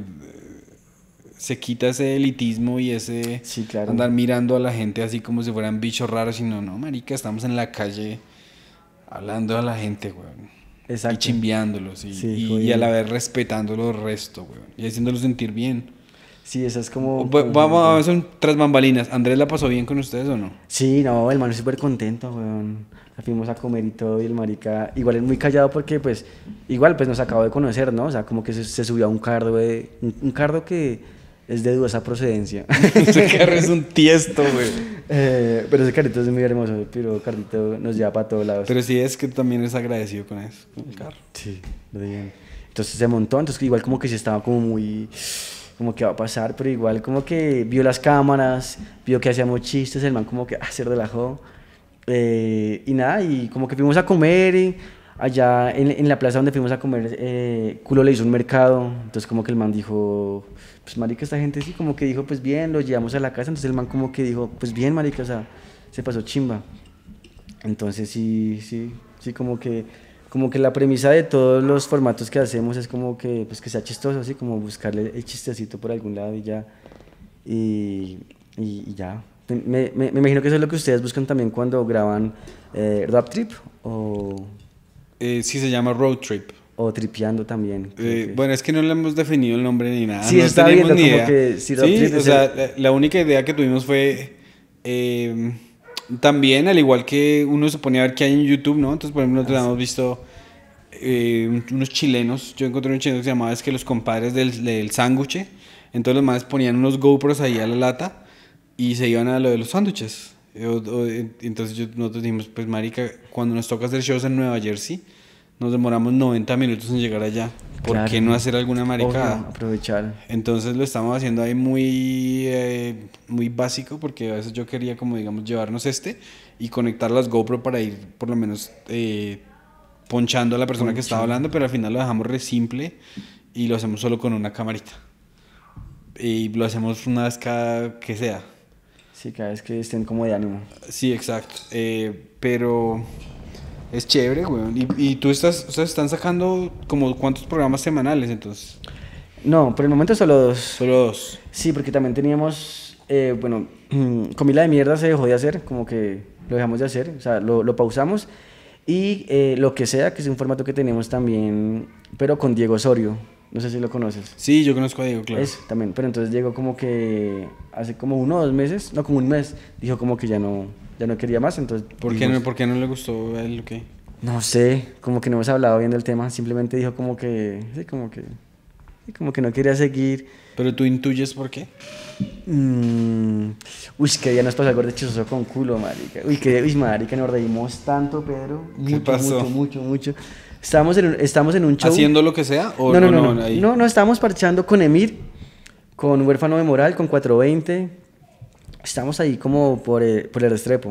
se quita ese elitismo y ese andar mirando a la gente así como si fueran bichos raros, sino, no, marica, estamos en la calle hablando a la gente, weón. Exacto. Y chimbeándolos y a la vez respetándolo el resto, weón. Y haciéndolos sentir bien. Sí, eso es como... Vamos a hacer tras bambalinas. ¿Andrés la pasó bien con ustedes o no? Sí, no, el man es súper contento, weón. Fuimos a comer y todo, y el marica igual es muy callado porque, pues, igual, pues nos acabó de conocer, ¿no? O sea, como que se subió a un carro, un carro que es de dudosa procedencia. Ese carro es un tiesto, güey. Pero ese carrito es muy hermoso, pero carrito nos lleva para todos lados. Pero sí es que también es agradecido con eso, con el carro. Sí, lo digan. Entonces se montó, entonces igual como que sí estaba como muy... como que va a pasar, pero igual como que vio las cámaras, vio que hacíamos chistes, el man como que se relajó. Y nada, y como que fuimos a comer y allá en la plaza donde fuimos a comer, Culo le hizo un mercado, entonces como que el man dijo, pues marica, esta gente sí, como que dijo, pues bien, lo llevamos a la casa, entonces el man como que dijo, pues bien, marica, o sea, se pasó chimba. Entonces sí, como que la premisa de todos los formatos que hacemos es como que, pues que sea chistoso, así como buscarle el chistecito por algún lado y ya, y ya. Me imagino que eso es lo que ustedes buscan también cuando graban Rap Trip o... sí, se llama Road Trip. O tripeando también. Bueno, es que no le hemos definido el nombre ni nada. Sí, no está tenemos viendo ni como idea. que si Road Trip o sea, la única idea que tuvimos fue... también, al igual que uno se ponía a ver qué hay en YouTube, ¿no? Entonces, por ejemplo, nosotros hemos visto unos chilenos. Yo encontré un chileno que se llamaba Es que los compadres del sándwich. Entonces los manes ponían unos GoPros ahí a la lata y se iban a lo de los sándwiches. Entonces nosotros dijimos, pues marica, cuando nos toca hacer shows en Nueva Jersey, nos demoramos 90 minutos en llegar allá. ¿Por qué no hacer alguna maricada? Aprovechar. Entonces lo estamos haciendo ahí muy básico, porque a veces yo quería como digamos llevarnos y conectar las GoPro para ir por lo menos ponchando a la persona que estaba hablando, pero al final lo dejamos re simple y lo hacemos solo con una camarita. Y lo hacemos una vez cada que sea. Sí, cada vez que estén como de ánimo. Sí, exacto. Pero Es chévere, weón. Y tú ustedes están sacando como cuántos programas semanales, entonces. No, por el momento solo 2. Solo 2. Sí, porque también teníamos, bueno, Comida de Mierda se dejó de hacer, como que lo dejamos de hacer, o sea, lo pausamos. Y Lo que sea, que es un formato que tenemos también, pero con Diego Osorio, no sé si lo conoces. Sí, yo conozco a Diego, claro. Es, también, pero entonces Diego como que hace como 1 o 2 meses, no, como un mes, dijo como que ya no quería más, entonces... ¿Por qué no le gustó a él o qué? No sé, como que no hemos hablado bien del tema, simplemente dijo como que, sí, como que no quería seguir. ¿Pero tú intuyes por qué? Uy, que día nos pasó algo de chistoso con culo, marica. Uy, marica, nos reímos tanto, Pedro. ¿Qué pasó? Mucho. Estábamos en un show. ¿Haciendo lo que sea? ¿O no, estábamos parchando con Emir, con Huérfano de Moral, con 420. Estábamos ahí como por el Restrepo.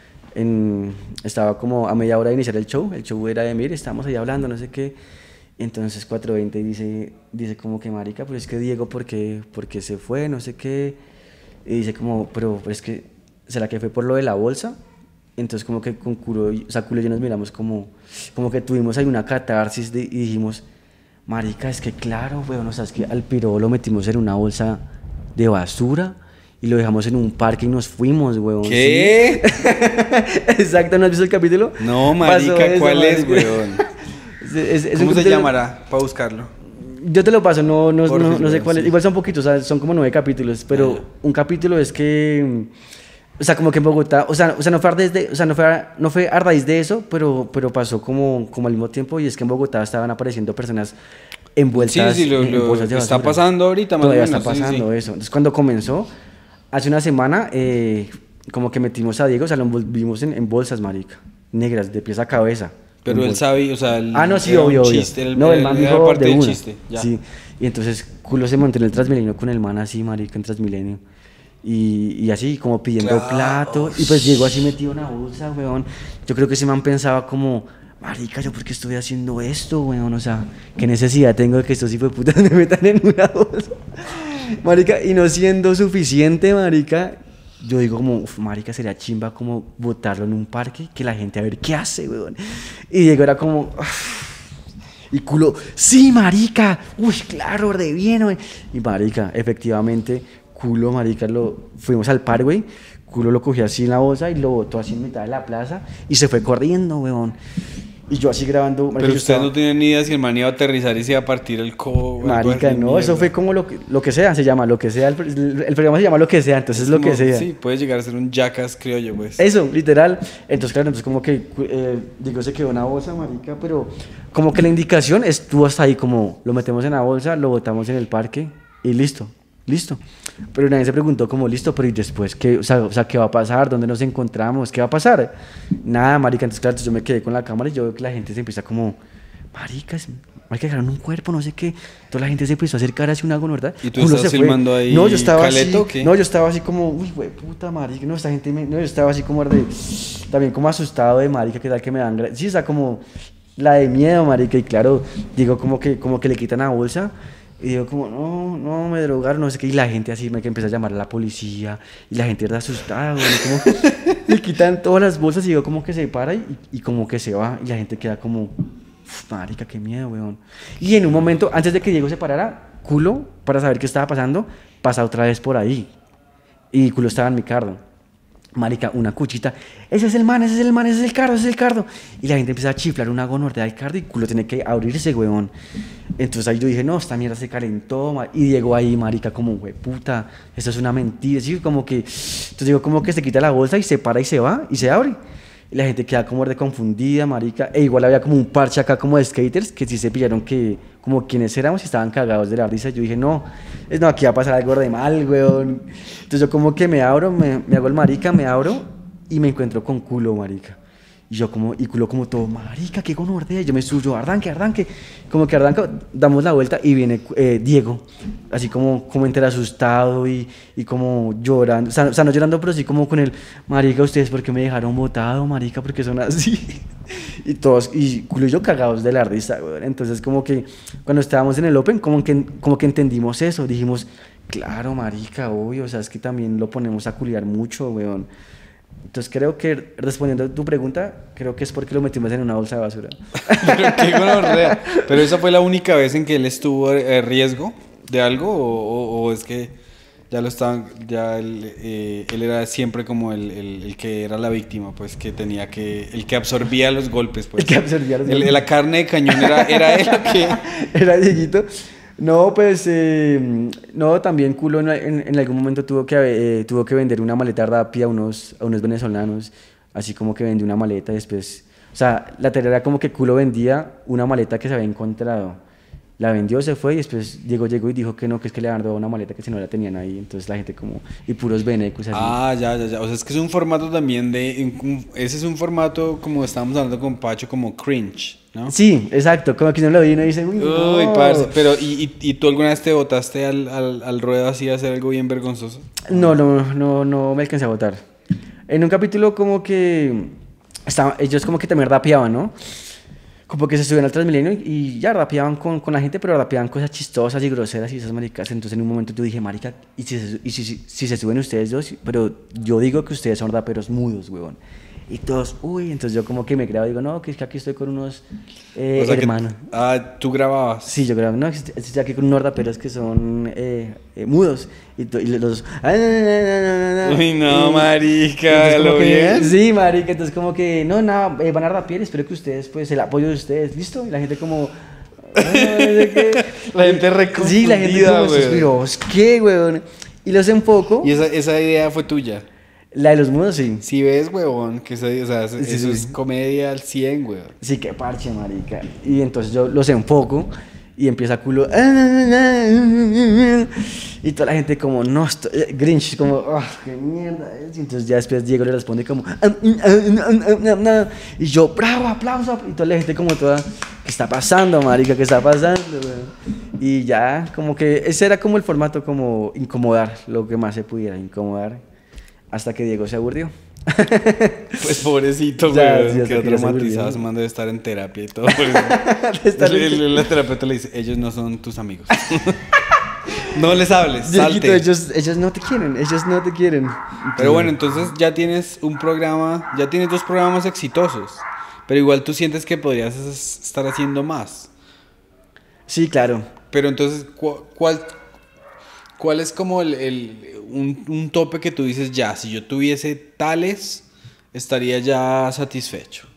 Estaba como a media hora de iniciar el show era de Emir, estábamos ahí hablando, no sé qué. Entonces 420 dice como que marica, pero es que Diego, ¿por qué se fue? No sé qué. Y dice como, pero es que, ¿será que fue por lo de la bolsa? Entonces como que con Culo y yo nos miramos como que tuvimos ahí una catarsis y dijimos, marica, es que claro, weón, o sea, es que al piro lo metimos en una bolsa de basura y lo dejamos en un parque y nos fuimos, weón. ¿Qué? ¿Sí? Exacto, ¿no has visto el capítulo? No, marica, eso, ¿cuál marica. es, weón? ¿Cómo se llamará para buscarlo? Yo te lo paso, no Porfis, sé cuál es. sí. Igual son poquitos, o sea, son como 9 capítulos, pero un capítulo es que, o sea, como que en Bogotá, o sea, no fue a raíz de eso, pero pasó como al mismo tiempo, y es que en Bogotá estaban apareciendo personas envueltas en bolsas de basura. Está pasando ahorita, más Todavía o menos. está pasando eso. Entonces, cuando comenzó, hace una semana, como que metimos a Diego, o sea, lo envolvimos en bolsas, marica, negras, de pies a cabeza. Pero él sabe, o sea, no, sí, era un obvio. chiste, No, el man dijo parte de del una. chiste, ya. Sí, y entonces Culo se montó en el Transmilenio con el man así, marica, en Transmilenio. Y así, como pidiendo Claro. plato. Y pues llegó así metido en una bolsa, weón. Yo creo que ese man pensaba como, marica, ¿yo por qué estoy haciendo esto, weón? O sea, ¿qué necesidad tengo de que estos hijos de putas me metan en una bolsa? Marica, y no siendo suficiente, marica, yo digo como, marica, sería chimba como botarlo en un parque, que la gente a ver qué hace, weón. Y Diego era como, y Culo, sí, marica, uy, claro, de bien, weón. Y marica, efectivamente, Culo, marica, fuimos al par, güey. Culo lo cogió así en la bolsa y lo botó así en mitad de la plaza y se fue corriendo, weón. Y yo así grabando. Marica, Pero ustedes no tienen ni idea si el man iba a aterrizar y se iba a partir el codo. Marica, no, eso fue como lo que sea, se llama lo que sea. El programa se llama lo que sea, entonces es lo que sea. Sí, puede llegar a ser un jackass criollo, pues. Eso, literal. Entonces, claro, como que, digo, se quedó una bolsa, marica, pero como que la indicación estuvo hasta ahí, como lo metemos en la bolsa, lo botamos en el parque y listo. Pero nadie se preguntó como, listo, pero ¿y después qué? O sea, ¿qué va a pasar? ¿Dónde nos encontramos? ¿Qué va a pasar? Nada, marica. Entonces, claro, yo me quedé con la cámara y yo veo que la gente se empieza como, marica, dejaron un cuerpo, no sé qué. Toda la gente se empezó a acercar hacia una gonorrea. ¿Y tú estabas filmando ahí no, yo estaba Caleto, así, o qué? no, yo estaba así como, uy, güey, puta marica, no, esta gente yo estaba así como también como asustado de marica, que tal que me dan, sí, o sea, como la de miedo, marica, y claro, digo como que le quitan la bolsa. Y digo como, no, me drogaron, no sé qué. Y la gente así, que empieza a llamar a la policía. Y la gente está asustada, güey. Como le quitan todas las bolsas y digo como que se para y como que se va. Y la gente queda como, marica, qué miedo, weón. Y en un momento, antes de que Diego se parara, Culo, para saber qué estaba pasando, pasa otra vez por ahí. Y Culo estaba en mi carro. Marica, una cuchita, ese es el man, ese es el cardo. Y la gente empieza a chiflar una gonorrea del cardo y Culo tiene que abrirse, weón. Entonces ahí yo dije, no, esta mierda se calentó, y Diego ahí, marica, como, güey, puta, esto es una mentira. Sí, como que, entonces digo, como que se quita la bolsa y se para y se va y se abre. Y la gente queda como de confundida, marica. E igual había como un parche acá como de skaters que sí se pillaron que, como quienes éramos y estaban cagados de la risa. Yo dije, no, aquí va a pasar algo de mal, weón. Entonces yo como que me abro, me hago el marica, me abro y me encuentro con Culo, marica. Y yo como, y Culo como todo, marica, qué gonorrea. Yo me suyo, arranque. Como que arranca, damos la vuelta y viene Diego, así como entero asustado y como llorando. O sea, no llorando, pero sí como con el, marica, ¿ustedes por qué me dejaron botado, marica? Porque son así. Y todos, y Culo y yo cagados de la risa, güey. Entonces como que cuando estábamos en el Open, como que entendimos eso. Dijimos, claro, marica, obvio, o sea, es que también lo ponemos a culiar mucho, weón. Entonces creo que, respondiendo a tu pregunta, creo que es porque lo metimos en una bolsa de basura. Pero qué gonorrea. Pero esa fue la única vez en que él estuvo a riesgo de algo o es que ya lo estaban, ya él era siempre como el que era la víctima, pues que tenía que, el que absorbía los golpes, pues. El que absorbía los golpes. La carne de cañón era él o qué. Era Dieguito. No, pues, no, también culo en algún momento tuvo que vender una maleta rápida a unos venezolanos, así como que vendió una maleta y después, o sea, la teoría era como que culo vendía una maleta que se había encontrado, la vendió, se fue y después Diego llegó y dijo que no, que es que le habían dado una maleta que si no la tenían ahí, entonces la gente como, y puros venecos así. Ah, ya. O sea, es que es un formato también ese es un formato como estábamos hablando con Pacho, como cringe, ¿no? Sí, exacto, como que uno lo vi y uno dice, uy, no. Uy, parce, pero ¿y tú alguna vez te botaste al ruedo así a hacer algo bien vergonzoso? No me alcancé a votar. En un capítulo como que ellos como que también rapeaban, ¿no? Como que se subían al Transmilenio y ya rapeaban con la gente, pero rapeaban cosas chistosas y groseras y esas maricas. Entonces en un momento yo dije, marica, ¿y si se suben ustedes dos? Pero yo digo que ustedes son raperos mudos, huevón. Y todos, uy, entonces yo como que me grabo y digo, no, que es que aquí estoy con unos O sea hermanos. ¿tú grababas? Sí, yo grabo, no, estoy aquí con unos raperos que son mudos. Y los... Uy, no, marica, ¿lo bien? Sí, marica, entonces como que, no, nada, van a rapear, espero que ustedes, pues, el apoyo de ustedes, ¿listo? Y la gente como... no sé qué. La gente reconfundida, sí, la gente como, pero ¿qué, weón? Y los enfoco. Y esa idea fue tuya. La de los mudos, sí. Si ves, huevón, que eso, o sea, eso Sí. es comedia al 100, huevón. Sí, qué parche, marica. Y entonces yo los enfoco y empieza culo. Y toda la gente como, no, Grinch, como, qué mierda es. Y entonces ya después Diego le responde como, y yo, bravo, aplauso. Y toda la gente como toda, ¿qué está pasando, marica? ¿Qué está pasando, weón? Y ya, como que ese era como el formato, como incomodar, lo que más se pudiera, incomodar. Hasta que Diego se aburrió. Pues pobrecito, Ya, güey, sí, hasta quedó que ya se traumatizado, aburrió. su man debe estar en terapia y todo. Por eso. La terapeuta le dice, ellos no son tus amigos. No les hables, Dieguito, salte. ellos no te quieren, ellos no te quieren. Pero bueno, entonces ya tienes un programa, ya tienes 2 programas exitosos. Pero igual tú sientes que podrías estar haciendo Sí, claro. Pero entonces, ¿cuál es como un tope que tú dices, ya, si yo tuviese tales, estaría ya satisfecho?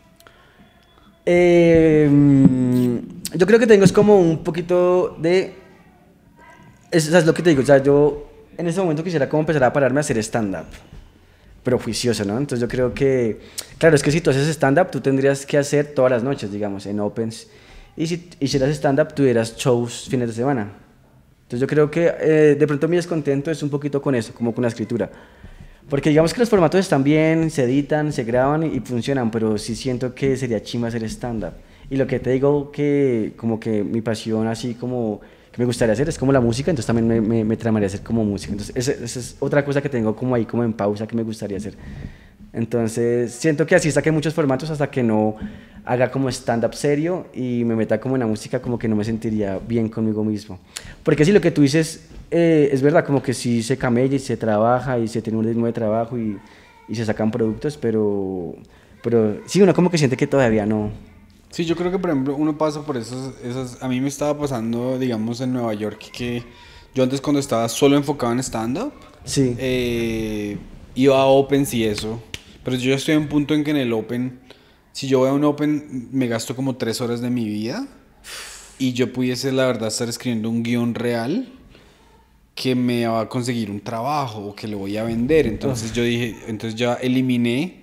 Yo creo que tengo es como un poquito de... Eso es lo que te digo, o sea, yo en ese momento quisiera como empezar a pararme a hacer stand-up, pero juicioso, ¿no? Entonces yo creo que, claro, es que si tú haces stand-up, tú tendrías que hacer todas las noches, digamos, en opens, y si hicieras stand-up, tuvieras shows fines de semana. Entonces yo creo que de pronto mi descontento es un poquito con eso, como con la escritura. Porque digamos que los formatos están bien, se editan, se graban y funcionan, pero sí siento que sería chimba hacer stand-up. Y lo que te digo que como que mi pasión así como que me gustaría hacer es como la música, entonces también me tramaría hacer como música. Entonces esa es otra cosa que tengo como ahí como en pausa que me gustaría hacer. Entonces siento que así saqué muchos formatos hasta que no haga como stand-up serio y me meta como en la música, como que no me sentiría bien conmigo mismo. Porque sí, lo que tú dices es verdad, como que sí se camella y se trabaja y se tiene un ritmo de trabajo y se sacan productos, pero sí, uno como que siente que todavía no. Sí, yo creo que, por ejemplo, uno pasa por esas... A mí me estaba pasando, digamos, en Nueva York, que yo antes cuando estaba solo enfocado en stand-up, Sí. iba a Opens y eso, pero yo ya estoy en un punto en que en el Open, si yo voy a un Open, me gasto como 3 horas de mi vida y yo pudiese, la verdad, estar escribiendo un guión real que me va a conseguir un trabajo o que lo voy a vender. Entonces yo dije, entonces ya eliminé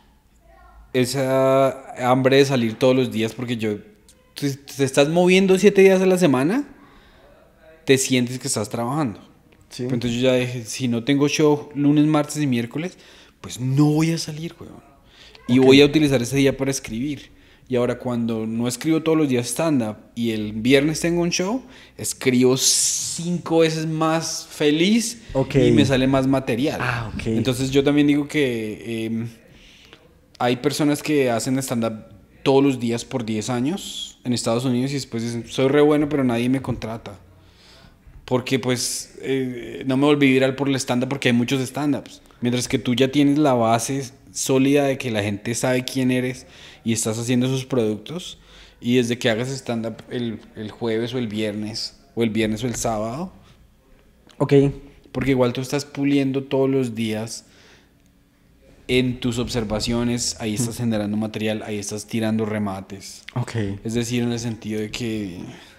esa hambre de salir todos los días porque te estás moviendo 7 días a la semana, te sientes que estás trabajando. Sí. Entonces yo ya dije, si no tengo show lunes, martes y miércoles, pues no voy a salir, weón. Y voy a utilizar ese día para escribir. Y ahora cuando no escribo todos los días stand-up y el viernes tengo un show, escribo 5 veces más feliz y me sale más material. Ah, ok. Entonces yo también digo que hay personas que hacen stand-up todos los días por 10 años en Estados Unidos y después dicen, soy re bueno, pero nadie me contrata. Porque no me volví viral por el stand-up porque hay muchos stand-ups. Mientras que tú ya tienes la base sólida de que la gente sabe quién eres y estás haciendo esos productos. Y desde que hagas stand-up el jueves o el viernes o el sábado. Ok. Porque igual tú estás puliendo todos los días en tus observaciones, ahí estás generando material, ahí estás tirando remates. Ok. Es decir, en el sentido de que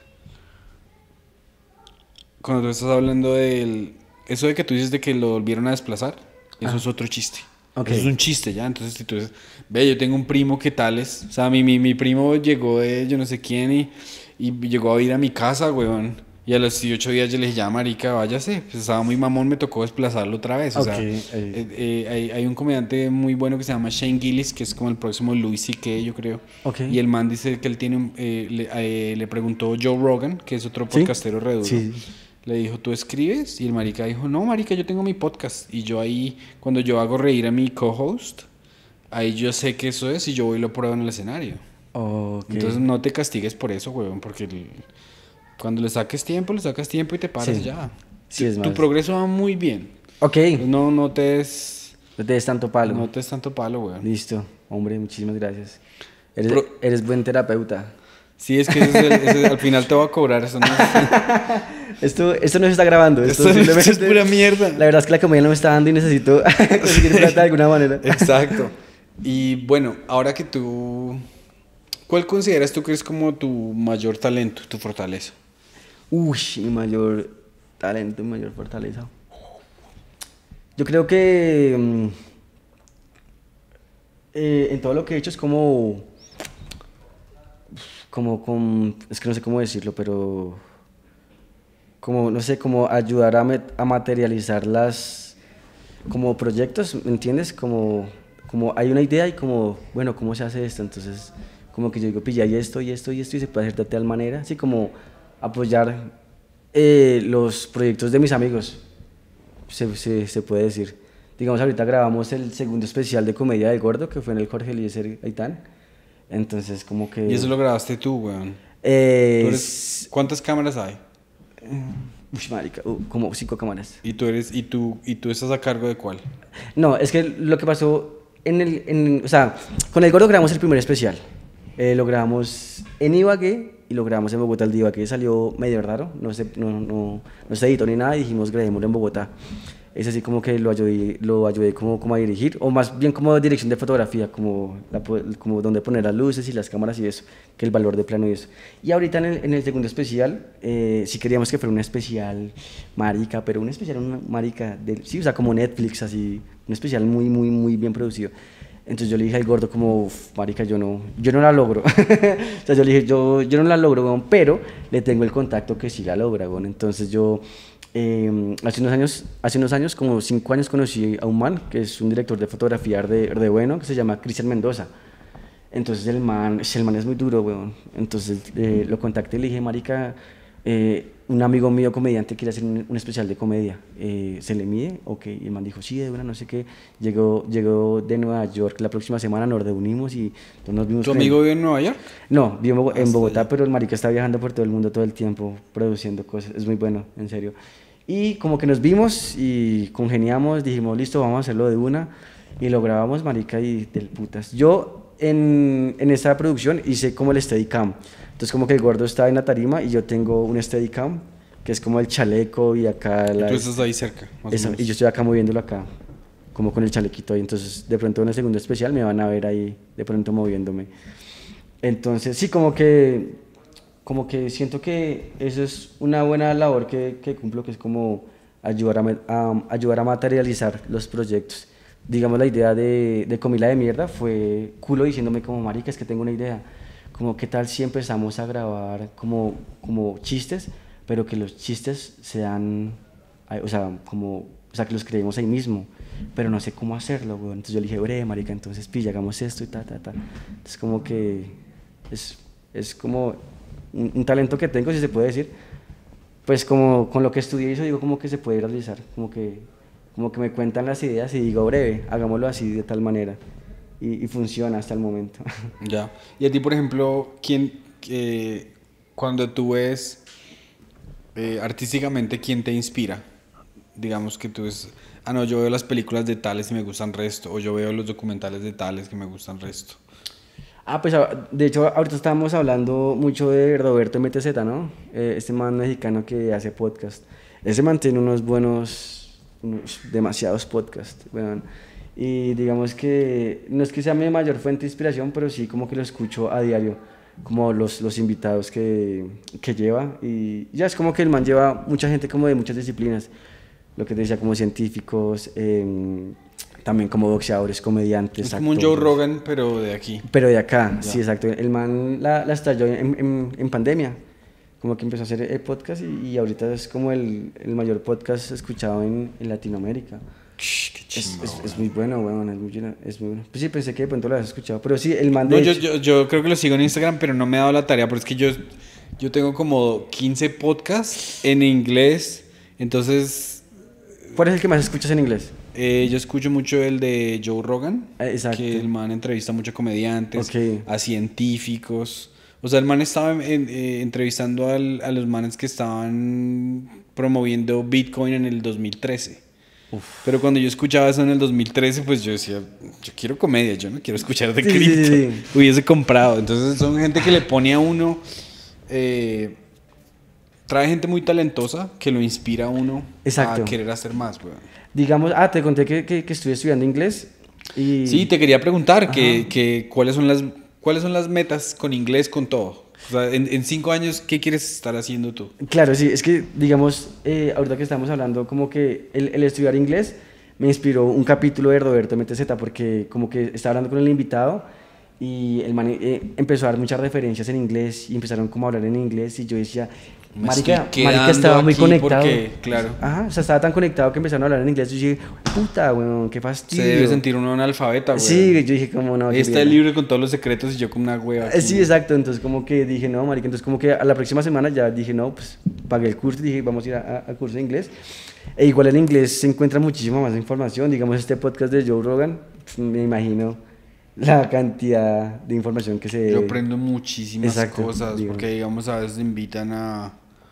cuando tú estás hablando del... Eso de que tú dices de que lo volvieron a desplazar, eso es otro chiste. Ok. Eso es un chiste ya. Entonces, si tú dices, ve, yo tengo un primo que tales. O sea, mi primo llegó de yo no sé quién y llegó a ir a mi casa, weón. Y a los 18 días yo le dije, ya, marica, váyase. Pues estaba muy mamón, me tocó desplazarlo otra vez. O sea, hay un comediante muy bueno que se llama Shane Gillis, que es como el próximo Louis C.K., yo creo. Okay. Y el man dice que él tiene... le preguntó Joe Rogan, que es otro podcastero re duro. Sí. Le dijo, ¿tú escribes? Y el marica dijo, no, marica, yo tengo mi podcast. Y yo ahí, cuando yo hago reír a mi co-host, ahí yo sé que eso es y yo voy y lo pruebo en el escenario. Okay. Entonces no te castigues por eso, huevón, porque cuando le saques tiempo y te pares ya. Sí, es más. Tu progreso va muy bien. Ok. No te des... No te des tanto palo. No te des tanto palo, huevón. Listo. Hombre, muchísimas gracias. Eres buen terapeuta. Sí, es que al final te voy a cobrar, eso no Esto no se está grabando. Esto es pura mierda. La verdad es que la comedia no me está dando y necesito conseguir plata de alguna manera. Exacto. Y bueno, ahora que tú... ¿Cuál consideras tú que es como tu mayor talento, tu fortaleza? Uy, mi mayor talento, mi mayor fortaleza. Yo creo que en todo lo que he hecho es como es que no sé cómo decirlo, pero como, no sé, como ayudar a materializar como proyectos, ¿me entiendes? Como hay una idea y como, bueno, ¿cómo se hace esto? Entonces, como que yo digo, pilla, y esto, y esto, y esto, y se puede hacer de tal manera, así como apoyar los proyectos de mis amigos, se puede decir. Digamos, ahorita grabamos el segundo especial de Comedia del Gordo, que fue en el Jorge Eliezer Gaitán. Entonces, como que... ¿Y eso lo grabaste tú, weón? ¿Cuántas cámaras hay? Uy, marica, como 5 cámaras. ¿Y tú estás a cargo de cuál? No, es que lo que pasó o sea, con el Gordo grabamos el primer especial. Lo grabamos en Ibagué y lo grabamos en Bogotá. El de Ibagué salió medio raro, no se editó ni nada y dijimos grabémoslo en Bogotá. Es así como que lo ayudé como a dirigir, o más bien como dirección de fotografía, como donde poner las luces y las cámaras y eso, que el valor de plano y eso. Y ahorita en el segundo especial, sí queríamos que fuera un especial marica, pero un especial marica, sí, o sea, como Netflix, así, un especial muy, muy, muy bien producido. Entonces yo le dije al Gordo como, marica, yo no la logro. O sea, yo le dije, yo no la logro, bueno, pero le tengo el contacto que sí la logra, bueno. Entonces yo... hace unos años, como 5 años, conocí a un man que es un director de fotografía de bueno, que se llama Cristian Mendoza. Entonces el man es muy duro, weón. Entonces lo contacté y le dije, marica, un amigo mío comediante quiere hacer un especial de comedia. ¿Se le mide? Ok. Y el man dijo, sí, de una, no sé qué. Llegó de Nueva York la próxima semana, nos reunimos y nos vimos. ¿Tu amigo vive en Nueva York? No, vive en Bogotá, pero el marica está viajando por todo el mundo todo el tiempo, produciendo cosas. Es muy bueno, en serio. Y como que nos vimos y congeniamos, dijimos, listo, vamos a hacerlo de una. Y lo grabamos, marica, y del putas. Yo en esta producción hice como el Steadicam. Entonces como que el Gordo está en la tarima y yo tengo un Steadicam, que es como el chaleco y acá... Y tú estás ahí cerca, más o menos. Y yo estoy acá moviéndolo acá, como con el chalequito ahí. Entonces de pronto en el segundo especial me van a ver ahí, de pronto moviéndome. Entonces sí, como que siento que eso es una buena labor que cumplo, que es como ayudar a materializar los proyectos. Digamos, la idea de Comila de Mierda fue culo diciéndome como, marica, es que tengo una idea, como qué tal si empezamos a grabar como chistes, pero que los chistes sean, o sea, que los creemos ahí mismo, pero no sé cómo hacerlo, güey. Entonces yo le dije, bre, marica, entonces pilla, hagamos esto y ta. Entonces como que es como un talento que tengo, si se puede decir, pues como con lo que estudié eso digo como que se puede realizar, como que me cuentan las ideas y digo, breve, hagámoslo así de tal manera y funciona hasta el momento. Ya. Y a ti, por ejemplo, cuando tú ves artísticamente, ¿quién te inspira? digamos que tú es, no, yo veo las películas de tales y me gustan resto, o yo veo los documentales de tales que me gustan resto. Pues de hecho ahorita estábamos hablando mucho de Roberto MTZ, ¿no? Este man mexicano que hace podcast. Ese man tiene unos demasiados podcasts, weón. Y digamos que no es que sea mi mayor fuente de inspiración, pero sí como que lo escucho a diario, como los invitados que lleva. Y ya es como que el man lleva mucha gente como de muchas disciplinas, lo que te decía, como científicos, también como boxeadores, comediantes, Es como un actores. Joe Rogan, pero de aquí. Pero de acá, Ya. sí, exacto. El man la estalló en pandemia. Como que empezó a hacer podcast y ahorita es como el mayor podcast escuchado en Latinoamérica. Qué chimba, Es muy bueno, weón, es muy bueno. Pues sí, pensé que de pronto lo habías escuchado, pero sí, el man No, de yo, hecho- yo, yo creo que lo sigo en Instagram, pero no me he dado la tarea, pero es que yo tengo como 15 podcasts en inglés, entonces ¿Cuál es el que más escuchas en inglés? yo escucho mucho el de Joe Rogan, Exacto. que el man entrevista mucho a comediantes, Ok. a científicos. O sea, el man estaba entrevistando a los manes que estaban promoviendo Bitcoin en el 2013. Pero cuando yo escuchaba eso en el 2013, pues yo decía, yo quiero comedia, yo no quiero escuchar de Sí, sí, cripto. sí. Hubiese comprado. Entonces son gente que le pone a uno, trae gente muy talentosa que lo inspira a uno Exacto. a querer hacer más, weón. Digamos, te conté que estuve estudiando inglés y... Sí, te quería preguntar Ajá. cuáles son las metas con inglés, con todo. O sea, en 5 años, ¿qué quieres estar haciendo tú? Claro, sí, es que, digamos, ahorita que estamos hablando, como que el estudiar inglés me inspiró un capítulo de Roberto MTZ, porque como que estaba hablando con el invitado y el man empezó a dar muchas referencias en inglés y empezaron como a hablar en inglés y yo decía, Me marica estoy estaba quedando muy aquí conectado. porque, claro. Ajá, o sea, estaba tan conectado que empezaron a hablar en inglés y yo dije, puta, weón, qué fastidio. Se debe sentir uno analfabeta, güey. Sí, yo dije, como no. Ahí qué está el mierda. libro con todos los secretos y yo con una hueva. aquí. Sí, exacto, entonces como que dije, no, marica, entonces como que a la próxima semana ya dije, no, pues pagué el curso y dije, vamos a ir al curso de inglés. E igual en inglés se encuentra muchísima más información, digamos este podcast de Joe Rogan, pues, me imagino la cantidad de información que se... Yo aprendo muchísimas Exacto, cosas, digamos. porque digamos a veces invitan a...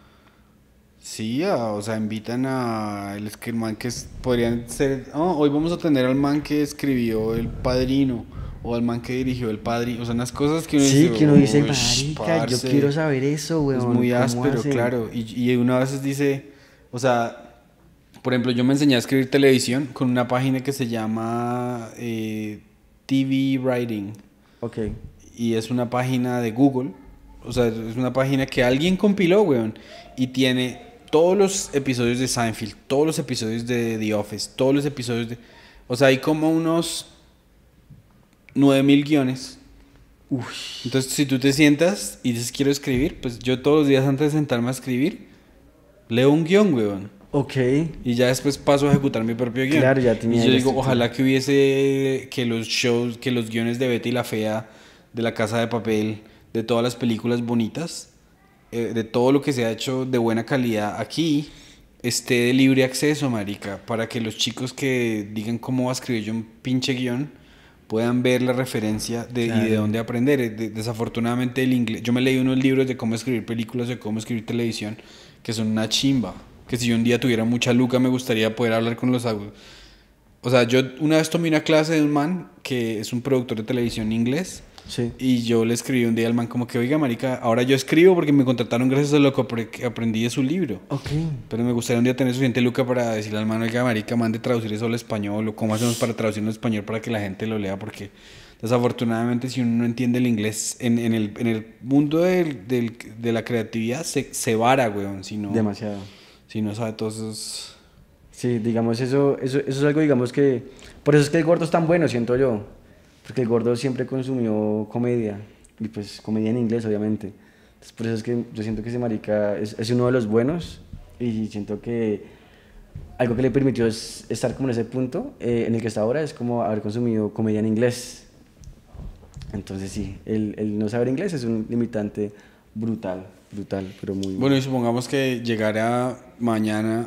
Sí, o sea, invitan a el man que podrían ser... hoy vamos a tener al man que escribió El Padrino, o al man que dirigió El Padrino, o sea, unas cosas que uno Sí, dice... que uno dice, "Uy, marica, yo parce". quiero saber eso, weón. Es muy ¿cómo áspero, hacen? claro. Y uno a veces dice, o sea, por ejemplo, yo me enseñé a escribir televisión con una página que se llama TV Writing. Ok, Y es una página de Google. O sea, es una página que alguien compiló, weón. Y tiene todos los episodios de Seinfeld, todos los episodios de The Office, todos los episodios de... O sea, hay como unos 9.000 guiones. Entonces, si tú te sientas y dices quiero escribir, pues yo todos los días antes de sentarme a escribir, leo un guión, weón. ok, Y ya después paso a ejecutar mi propio guión. Claro, ya y tenía yo la digo, estructura. ojalá que hubiese que los guiones de Betty la Fea, de La Casa de Papel, de todas las películas bonitas, de todo lo que se ha hecho de buena calidad aquí, esté de libre acceso, marica, para que los chicos que digan cómo va a escribir yo un pinche guión puedan ver la referencia y de Claro. dónde aprender. Desafortunadamente el inglés, yo me leí unos libros de cómo escribir películas, de cómo escribir televisión, que son una chimba, que si yo un día tuviera mucha luca me gustaría poder hablar con los agudos. O sea, yo una vez tomé una clase de un man que es un productor de televisión inglés. sí. Y yo le escribí un día al man como que, oiga, marica, ahora yo escribo porque me contrataron gracias a lo que aprendí de su libro. Ok. Pero me gustaría un día tener suficiente luca para decirle al man, oiga, marica, mande traducir eso al español, o cómo hacemos para traducirlo al español para que la gente lo lea, porque desafortunadamente si uno no entiende el inglés, en el mundo de la creatividad se vara, weón, Demasiado. si no sabe todos esos... Sí, digamos, eso es algo, digamos que... Por eso es que el gordo es tan bueno, siento yo. Porque el gordo siempre consumió comedia. Y pues comedia en inglés, obviamente. Entonces, por eso es que yo siento que ese marica es uno de los buenos. Y siento que algo que le permitió estar como en ese punto en el que está ahora es como haber consumido comedia en inglés. Entonces sí, el no saber inglés es un limitante brutal, pero muy... Bueno, y supongamos que llegara mañana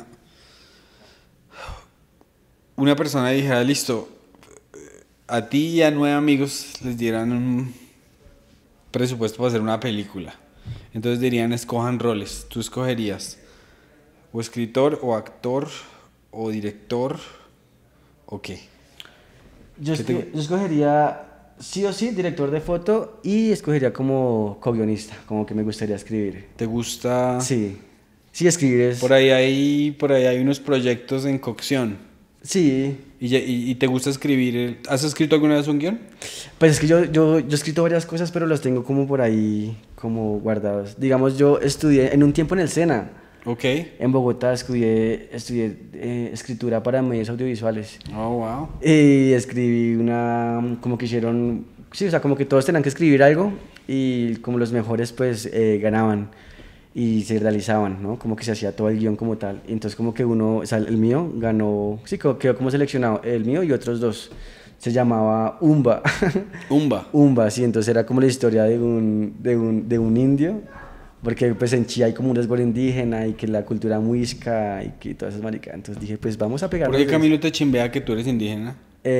una persona y dijera, listo, a ti y a 9 amigos les dieran un presupuesto para hacer una película. Entonces dirían, escojan roles. Tú escogerías o escritor, o actor, o director o qué? Yo ¿Qué te- yo escogería sí o sí director de foto y escogería como co-guionista, como que me gustaría escribir. ¿Te gusta? Sí, sí, escribir es... Por ahí hay unos proyectos en cocción. Sí, Y te gusta escribir? ¿Has escrito alguna vez un guión? pues es que yo he escrito varias cosas, pero los tengo como por ahí, como guardados. Digamos, yo estudié en un tiempo en el SENA. Ok. En Bogotá estudié escritura para medios audiovisuales. Oh, wow. Y escribí una, como que hicieron, sí, o sea, como que todos tenían que escribir algo y como los mejores pues ganaban y se realizaban, ¿no? Como que se hacía todo el guión como tal. Y entonces como que uno, o sea, el mío ganó, sí, quedó como seleccionado, el mío y otros dos. Se llamaba Umba. Umba. Umba, sí, entonces era como la historia de un indio, porque pues en Chía hay como un resguardo indígena y que la cultura muisca y que todas esas maricas. Entonces dije, pues vamos a pegar. ¿Por qué Camilo te chimbea que tú eres indígena?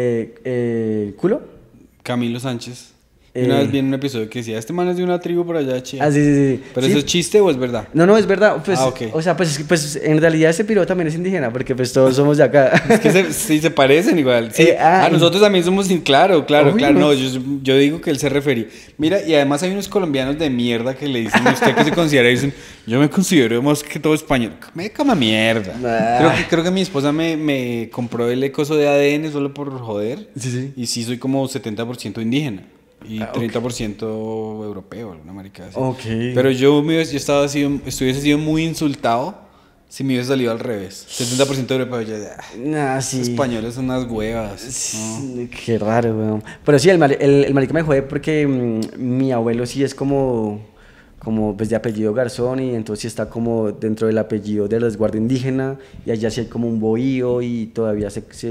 ¿Culo? Camilo Sánchez. Una vez vi en un episodio que decía, este man es de una tribu por allá de Chía. Ah, sí, sí, sí. ¿Pero Sí. eso es chiste o es verdad? No, no, es verdad. Pues, Ah, ok. o sea, pues en realidad ese piro también es indígena, porque pues todos somos de acá. Es que sí se parecen igual. Sí. Nosotros también somos, claro, Obvio. claro. No, yo digo que él se refería. Mira, y además hay unos colombianos de mierda que le dicen a usted que se considera, dicen, yo me considero más que todo español. Me cama mierda. Creo que mi esposa me compró el coso de ADN solo por joder. Sí, sí. Y sí soy como 70% indígena. Y Ok. 30% europeo, alguna marica así. Ok. Pero estuviese sido muy insultado si me hubiese salido al revés. 70% europeo, yo Nah, sí. españoles son unas huevas. ¿no? Qué raro, weón. Pero sí, el marica me jode porque mi abuelo sí es como pues de apellido Garzón y entonces sí está como dentro del apellido del resguardo indígena y allá sí hay como un bohío y todavía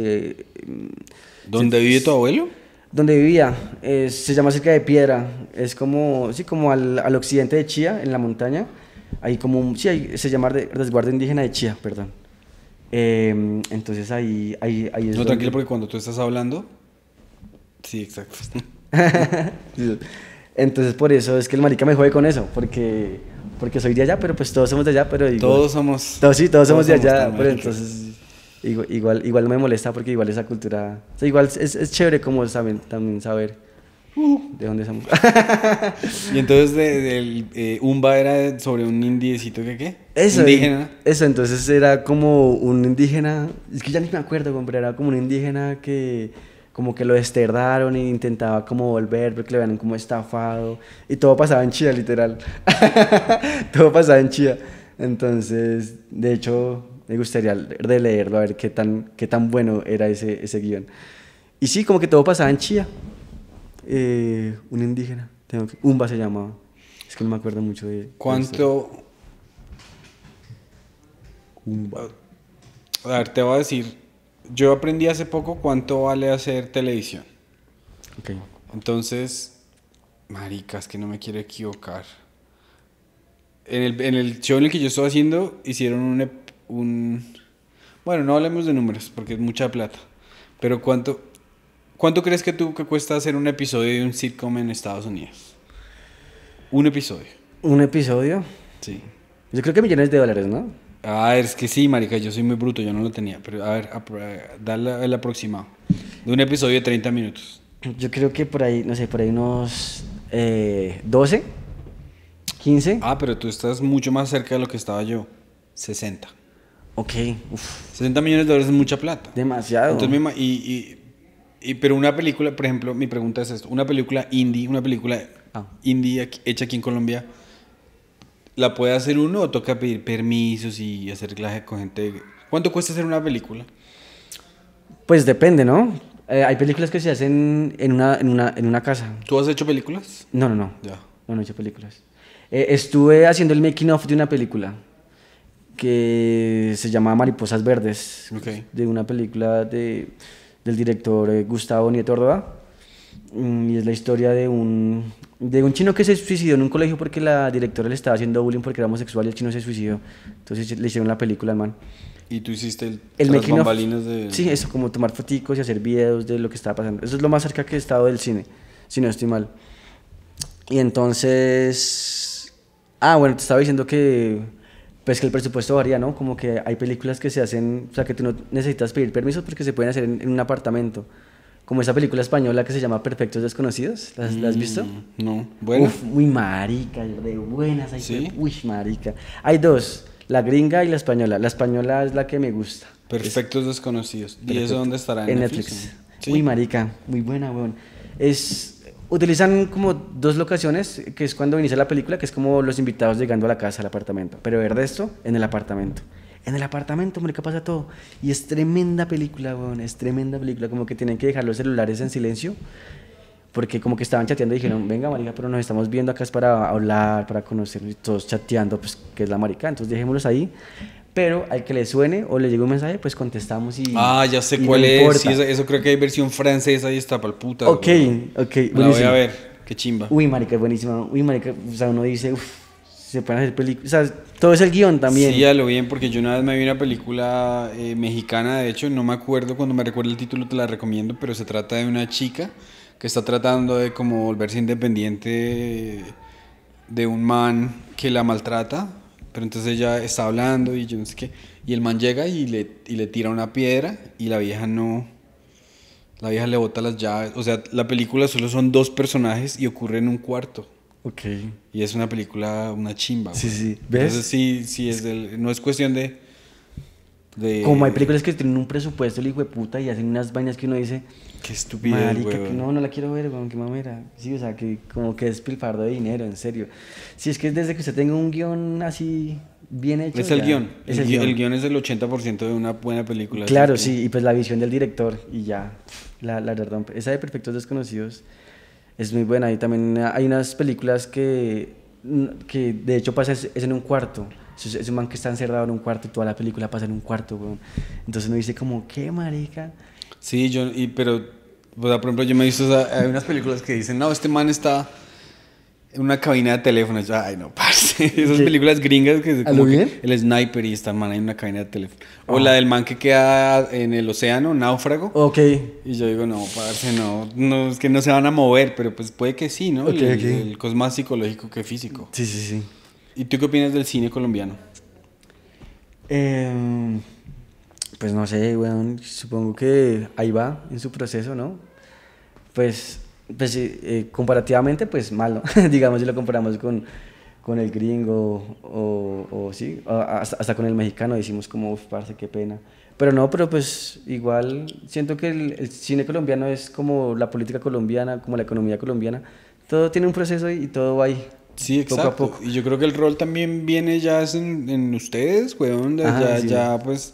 ¿Dónde vive tu abuelo? donde vivía, se llama cerca de Piedra, es como, sí, como al occidente de Chía, en la montaña, hay como, se llama resguardo indígena de Chía, perdón. Entonces ahí es No, donde- tranquilo, porque cuando tú estás hablando. Sí, exacto. Sí. Entonces por eso es que el marica me jode con eso, porque soy de allá, pero pues todos somos de allá, pero igual, Todos somos. todos somos de allá, también. pero entonces igual no me molesta porque igual esa cultura, o sea, igual es chévere como también saber de dónde somos. Y entonces Umba era sobre un indiecito que qué? Eso, Indígena. Eso, entonces era como un indígena, es que ya ni me acuerdo, pero era como un indígena que como que lo desterraron e intentaba como volver porque le habían como estafado y todo pasaba en Chía, literal. Todo pasaba en Chía. Entonces, de hecho, me gustaría de leerlo a ver qué tan bueno era ese guión. Y sí, como que todo pasaba en Chía. Un indígena, Umba se llamaba. Es que no me acuerdo mucho de... ¿Cuánto? Umba. A ver, te voy a decir. Yo aprendí hace poco cuánto vale hacer televisión. Ok. Entonces, maricas, que no me quiero equivocar. En el show en el que yo estoy haciendo, hicieron bueno, no hablemos de números, porque es mucha plata. Pero ¿cuánto crees que cuesta hacer un episodio de un sitcom en Estados Unidos? Un episodio. ¿Un episodio? Sí. Yo creo que millones de dólares, ¿no? Ah, es que sí, marica, yo soy muy bruto, yo no lo tenía. Pero a ver, dale el aproximado. De un episodio de 30 minutos. Yo creo que por ahí, no sé, por ahí unos 12, 15. Ah, pero tú estás mucho más cerca de lo que estaba yo. 60. Ok, uf, 60 millones de dólares es mucha plata. demasiado. Entonces, pero una película, por ejemplo, mi pregunta es esto. Una película indie hecha aquí en Colombia, ¿la puede hacer uno o toca pedir permisos y hacer clase con gente? ¿Cuánto cuesta hacer una película? Pues depende, ¿no? Hay películas que se hacen en una casa. ¿Tú has hecho películas? No, no, no. Ya. No he hecho películas. Estuve haciendo el making of de una película que se llama Mariposas Verdes, Ok. de una película del director Gustavo Nieto Ordóa. Y es la historia de un chino que se suicidó en un colegio porque la directora le estaba haciendo bullying porque era homosexual y el chino se suicidó. Entonces le hicieron la película al man. ¿Y tú hiciste El tras making of, bambalinas de...? sí, eso, como tomar foticos y hacer videos de lo que estaba pasando. Eso es lo más cerca que he estado del cine, si no estoy mal. Y entonces... bueno, te estaba diciendo que Pues que el presupuesto varía, ¿no? Como que hay películas que se hacen, o sea, que tú no necesitas pedir permiso porque se pueden hacer en un apartamento. Como esa película española que se llama Perfectos Desconocidos. ¿La has visto? No, bueno. Uf, muy marica, de buenas. Hay ¿Sí? uy, marica. Hay dos, la gringa y la española. La española es la que me gusta. Perfectos Desconocidos. ¿Y Perfecto. eso dónde estará? En Netflix. ¿Sí? Muy marica, muy buena, weón. Utilizan como dos locaciones, que es cuando inicia la película, que es como los invitados llegando a la casa, al apartamento. Pero ver de esto, en el apartamento. En el apartamento, marica, pasa todo. Y es tremenda película, weón, es tremenda película. Como que tienen que dejar los celulares en silencio, porque como que estaban chateando y dijeron, venga, marica, pero nos estamos viendo acá es para hablar, para conocernos, y todos chateando, pues, que es la marica, entonces dejémoslos ahí. Pero al que le suene o le llegue un mensaje, pues contestamos y... Ya sé y cuál no es. importa. Sí, eso creo que hay versión francesa y está pa'l puta. Ok, güey. ok, La voy buenísimo. a ver. Qué chimba. Uy, marica, es buenísima. Uy, marica, o sea, uno dice, uff, se pueden hacer películas. O sea, todo es el guión también. Sí, a lo bien, porque yo una vez me vi una película mexicana, de hecho, no me acuerdo, cuando me recuerdo el título te la recomiendo, pero se trata de una chica que está tratando de como volverse independiente de un man que la maltrata, pero entonces ella está hablando y yo no sé qué, y el man llega y le tira una piedra y la vieja le bota las llaves, o sea, la película solo son dos personajes y ocurre en un cuarto. Ok. Y es una película, una chimba. Sí, güey. sí. ¿Ves? Entonces sí no es cuestión de... Como hay películas que tienen un presupuesto, el hijo de puta, y hacen unas vainas que uno dice, Qué estupidez, marica, que weón. no la quiero ver, weón, qué mamera. Sí, o sea, que como que es pilfardo de dinero, en serio. Si es que desde que usted tenga un guión así bien hecho. Es el ya, guión. Es El guión es el 80% de una buena película. Claro, así que- sí, y pues la visión del director, y ya. La verdad, esa de Perfectos Desconocidos es muy buena. Y también hay unas películas que de hecho pasa es en un cuarto. Es un man que está encerrado en un cuarto y toda la película pasa en un cuarto, weón. Entonces uno dice como, ¿qué, marica? Sí, pero, o sea, por ejemplo, yo me he visto, hay unas películas que dicen, no, este man está en una cabina de teléfono. Yo, ay, no, parce. Esas ¿Qué? películas gringas que es ¿A como lo que bien? el sniper y está el man en una cabina de teléfono. O la del man que queda en el océano, náufrago. Ok. Y yo digo, no, parce, no, es que no se van a mover, pero pues puede que sí, ¿no? Ok, ok. El cosa es más psicológico que físico. Sí, sí, sí. ¿Y tú qué opinas del cine colombiano? Pues no sé, weón, supongo que ahí va en su proceso, ¿no? Comparativamente, pues malo, digamos, si lo comparamos con el gringo o sí, hasta con el mexicano, decimos como, uff, parce, qué pena. Pero pues igual siento que el cine colombiano es como la política colombiana, como la economía colombiana, todo tiene un proceso y todo va ahí. Sí, Poco a exacto. poco. Y yo creo que el rol también viene ya es en ustedes, weón. Ajá, sí. Ya pues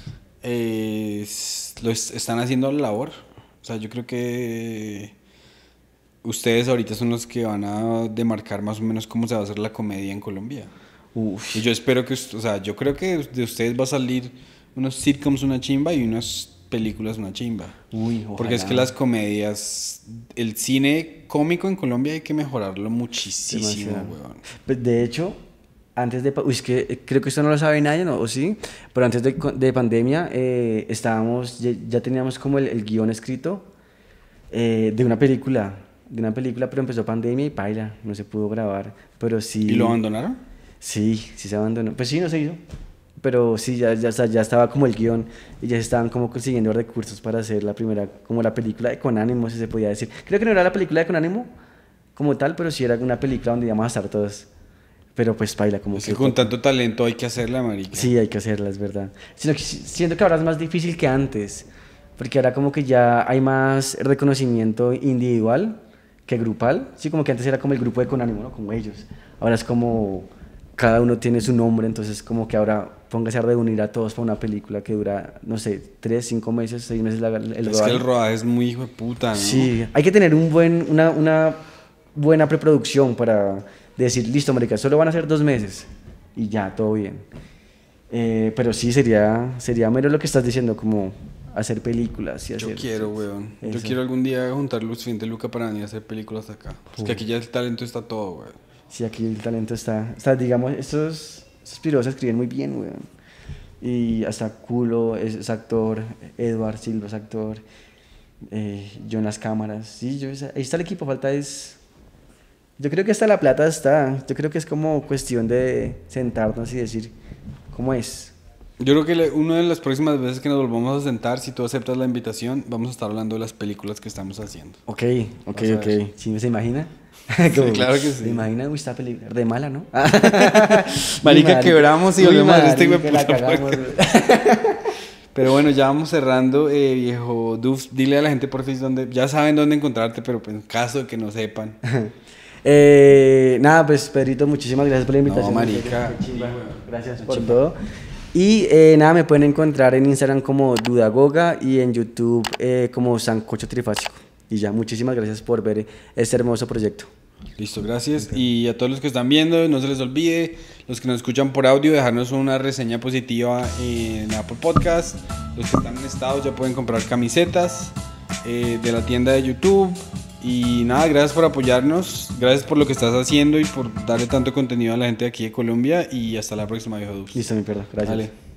están haciendo la labor. O sea, yo creo que ustedes ahorita son los que van a demarcar más o menos cómo se va a hacer la comedia en Colombia. Uf. Y yo espero que, o sea, yo creo que de ustedes va a salir unos sitcoms una chimba y unas películas una chimba. Uy, Porque es que ojalá. las comedias, el cine cómico en Colombia hay que mejorarlo muchísimo, Demasiado. weón. Pues de hecho, antes de... Uy, es que creo que esto no lo sabe nadie, ¿no? ¿O sí? Pero antes de pandemia ya teníamos como el guión escrito de una película, pero empezó pandemia y paila, no se pudo grabar. Pero sí... ¿Y lo abandonaron? Sí, sí se abandonó. Pues sí, no se hizo. Pero sí, ya estaba como el guión y ya se estaban como consiguiendo recursos para hacer la primera, como la película de Con Ánimo, si se podía decir. Creo que no era la película de Con Ánimo como tal, pero sí era una película donde íbamos a estar todos. Pero pues baila como Es que con tanto talento hay que hacerla, marica. Sí, hay que hacerla, es verdad. Sino que siento que ahora es más difícil que antes, porque ahora como que ya hay más reconocimiento individual que grupal. Sí, como que antes era como el grupo de Con Ánimo, ¿no? Como ellos. Ahora es como cada uno tiene su nombre, entonces como que ahora póngase a reunir a todos para una película que dura, no sé, 3, 5 meses, 6 meses el Es rodaje. que el rodaje es muy hijo de puta, ¿no? Sí, hay que tener una buena preproducción para decir, listo, marica, solo van a ser 2 meses y ya, todo bien. Pero sí, sería mero lo que estás diciendo, como hacer películas y Yo hacer... quiero, weón. Yo Eso. quiero algún día juntar lo suficiente Luca para venir a hacer películas acá. Es que aquí ya el talento está todo, weón. Sí, aquí el talento está digamos, estos piros escriben muy bien, weón. Y hasta Culo es actor, Edward Silva es actor, yo en las cámaras. Sí, ahí está el equipo, falta es Yo creo que hasta la plata está. Yo creo que es como cuestión de sentarnos y decir cómo es. Yo creo que una de las próximas veces que nos volvamos a sentar, si tú aceptas la invitación, vamos a estar hablando de las películas que estamos haciendo. Ok. Vamos a ver. ¿Sí se imagina? Sí, claro que sí. ¿Se imagina? Uy, esta película de mala, ¿no? Marica, quebramos y volvemos a este que la cagamos. Pero bueno, ya vamos cerrando, viejo Duf. Dile a la gente por fin dónde, ya saben dónde encontrarte, pero en caso de que no sepan. Nada, pues Pedrito, muchísimas gracias por la invitación. No, marica. Qué chimba. Gracias por todo. Y nada, me pueden encontrar en Instagram como Dudagoga y en YouTube como Sancocho Trifásico. Y ya, muchísimas gracias por ver este hermoso proyecto. Listo, gracias. Y a todos los que están viendo, no se les olvide, los que nos escuchan por audio, dejarnos una reseña positiva en Apple Podcast. Los que están en Estados ya pueden comprar camisetas de la tienda de YouTube. Y nada, gracias por apoyarnos, gracias por lo que estás haciendo y por darle tanto contenido a la gente de aquí de Colombia. Y hasta la próxima, viejo Duf. Listo, mi perro. Gracias. Dale.